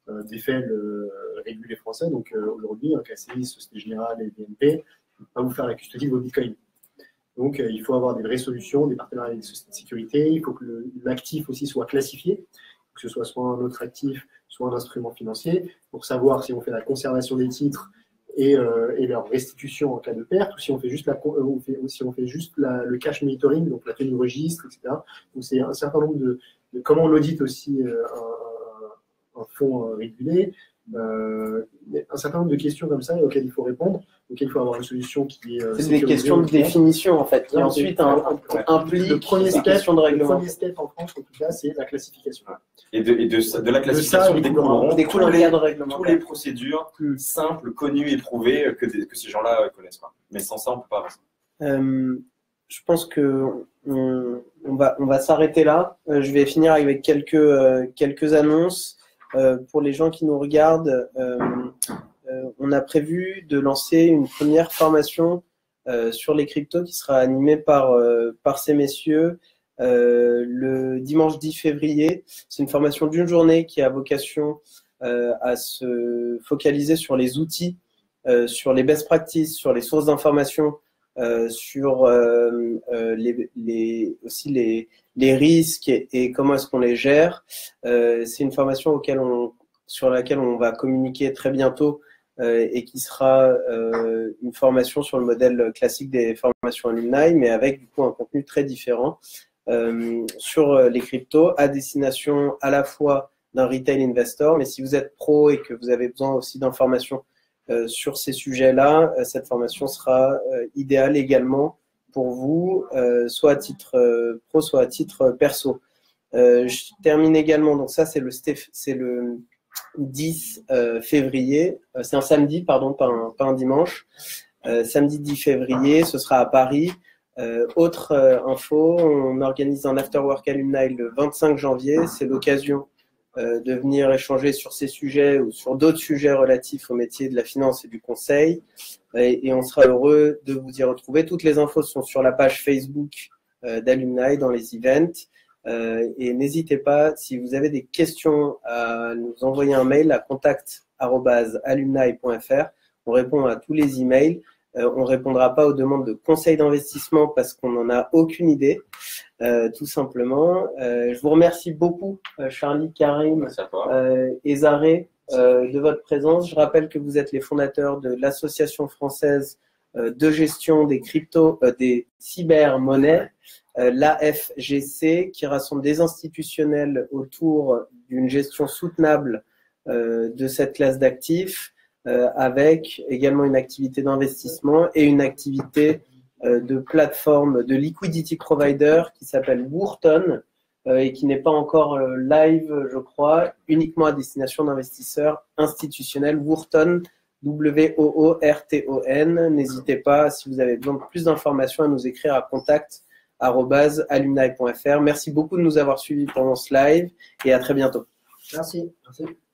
euh, des F E L euh, régulés français. Donc euh, aujourd'hui, un K C I, Société Générale et B N P ne peuvent pas vous faire la custodie de vos bitcoins. Donc euh, il faut avoir des vraies solutions, des partenariats avec des sociétés de sécurité. Il faut que l'actif aussi soit classifié, que ce soit soit un autre actif, soit un instrument financier, pour savoir si on fait la conservation des titres et, euh, et leur restitution en cas de perte, ou si on fait juste, la, euh, on fait, ou si on fait juste la, le cash monitoring, donc la tenue de registre, et cetera. Donc c'est un certain nombre de, de comment on audite aussi euh, un, un, un fonds euh, régulé, euh, un certain nombre de questions comme ça auxquelles il faut répondre, auxquelles il faut avoir une solution qui est euh, c'est des questions de définition en fait, qui non, ensuite un, un, implique le premier des step, questions de règlement. Le premier step en France, en tout cas, c'est la classification. Et de, et de, de la classification de ça, découleront découle tous un les, cadre tous réglementaire. les procédures Hmm. simples, connues et prouvées que, des, que ces gens-là connaissent pas. Mais sans ça, on peut pas avancer. Euh, je pense que on, on va, on va s'arrêter là. Euh, je vais finir avec quelques, euh, quelques annonces. Euh, pour les gens qui nous regardent, euh, euh, on a prévu de lancer une première formation euh, sur les cryptos qui sera animée par, euh, par ces messieurs euh, le dimanche dix février. C'est une formation d'une journée qui a vocation euh, à se focaliser sur les outils, euh, sur les best practices, sur les sources d'information, euh, sur euh, euh, les, les, aussi les, les risques et, et comment est-ce qu'on les gère. Euh, c'est une formation auquel on, sur laquelle on va communiquer très bientôt euh, et qui sera euh, une formation sur le modèle classique des formations alumni, mais avec du coup un contenu très différent euh, sur les cryptos à destination à la fois d'un retail investor, mais si vous êtes pro et que vous avez besoin aussi d'informations euh, sur ces sujets-là, euh, cette formation sera euh, idéale également pour vous, euh, soit à titre euh, pro, soit à titre perso. Euh, je termine également, donc ça c'est le, c'est le dix euh, février, euh, c'est un samedi, pardon, pas un, pas un dimanche. Euh, samedi dix février, ce sera à Paris. Euh, autre euh, info, on organise un afterwork alumni le vingt-cinq janvier, c'est l'occasion euh, de venir échanger sur ces sujets ou sur d'autres sujets relatifs au métier de la finance et du conseil. Et, et on sera heureux de vous y retrouver. Toutes les infos sont sur la page Facebook euh, d'Alumni dans les events. Euh, et n'hésitez pas, si vous avez des questions, à nous envoyer un mail à contact arobase alumni point f r. On répond à tous les emails. Euh, on ne répondra pas aux demandes de conseils d'investissement parce qu'on n'en a aucune idée, euh, tout simplement. Euh, je vous remercie beaucoup, euh, Charlie, Karim euh, et Zaré, euh, de votre présence. Je rappelle que vous êtes les fondateurs de l'Association française euh, de gestion des cryptos, euh, des cyber-monnaies, euh, l'A F G C, qui rassemble des institutionnels autour d'une gestion soutenable euh, de cette classe d'actifs, euh, avec également une activité d'investissement et une activité euh, de plateforme de liquidity provider qui s'appelle Wharton euh, et qui n'est pas encore euh, live, je crois, uniquement à destination d'investisseurs institutionnels. Wharton, W O O R T O N. N'hésitez pas, si vous avez besoin de plus d'informations, à nous écrire à contact arobase alumni point f r. Merci beaucoup de nous avoir suivis pendant ce live et à très bientôt. Merci. Merci.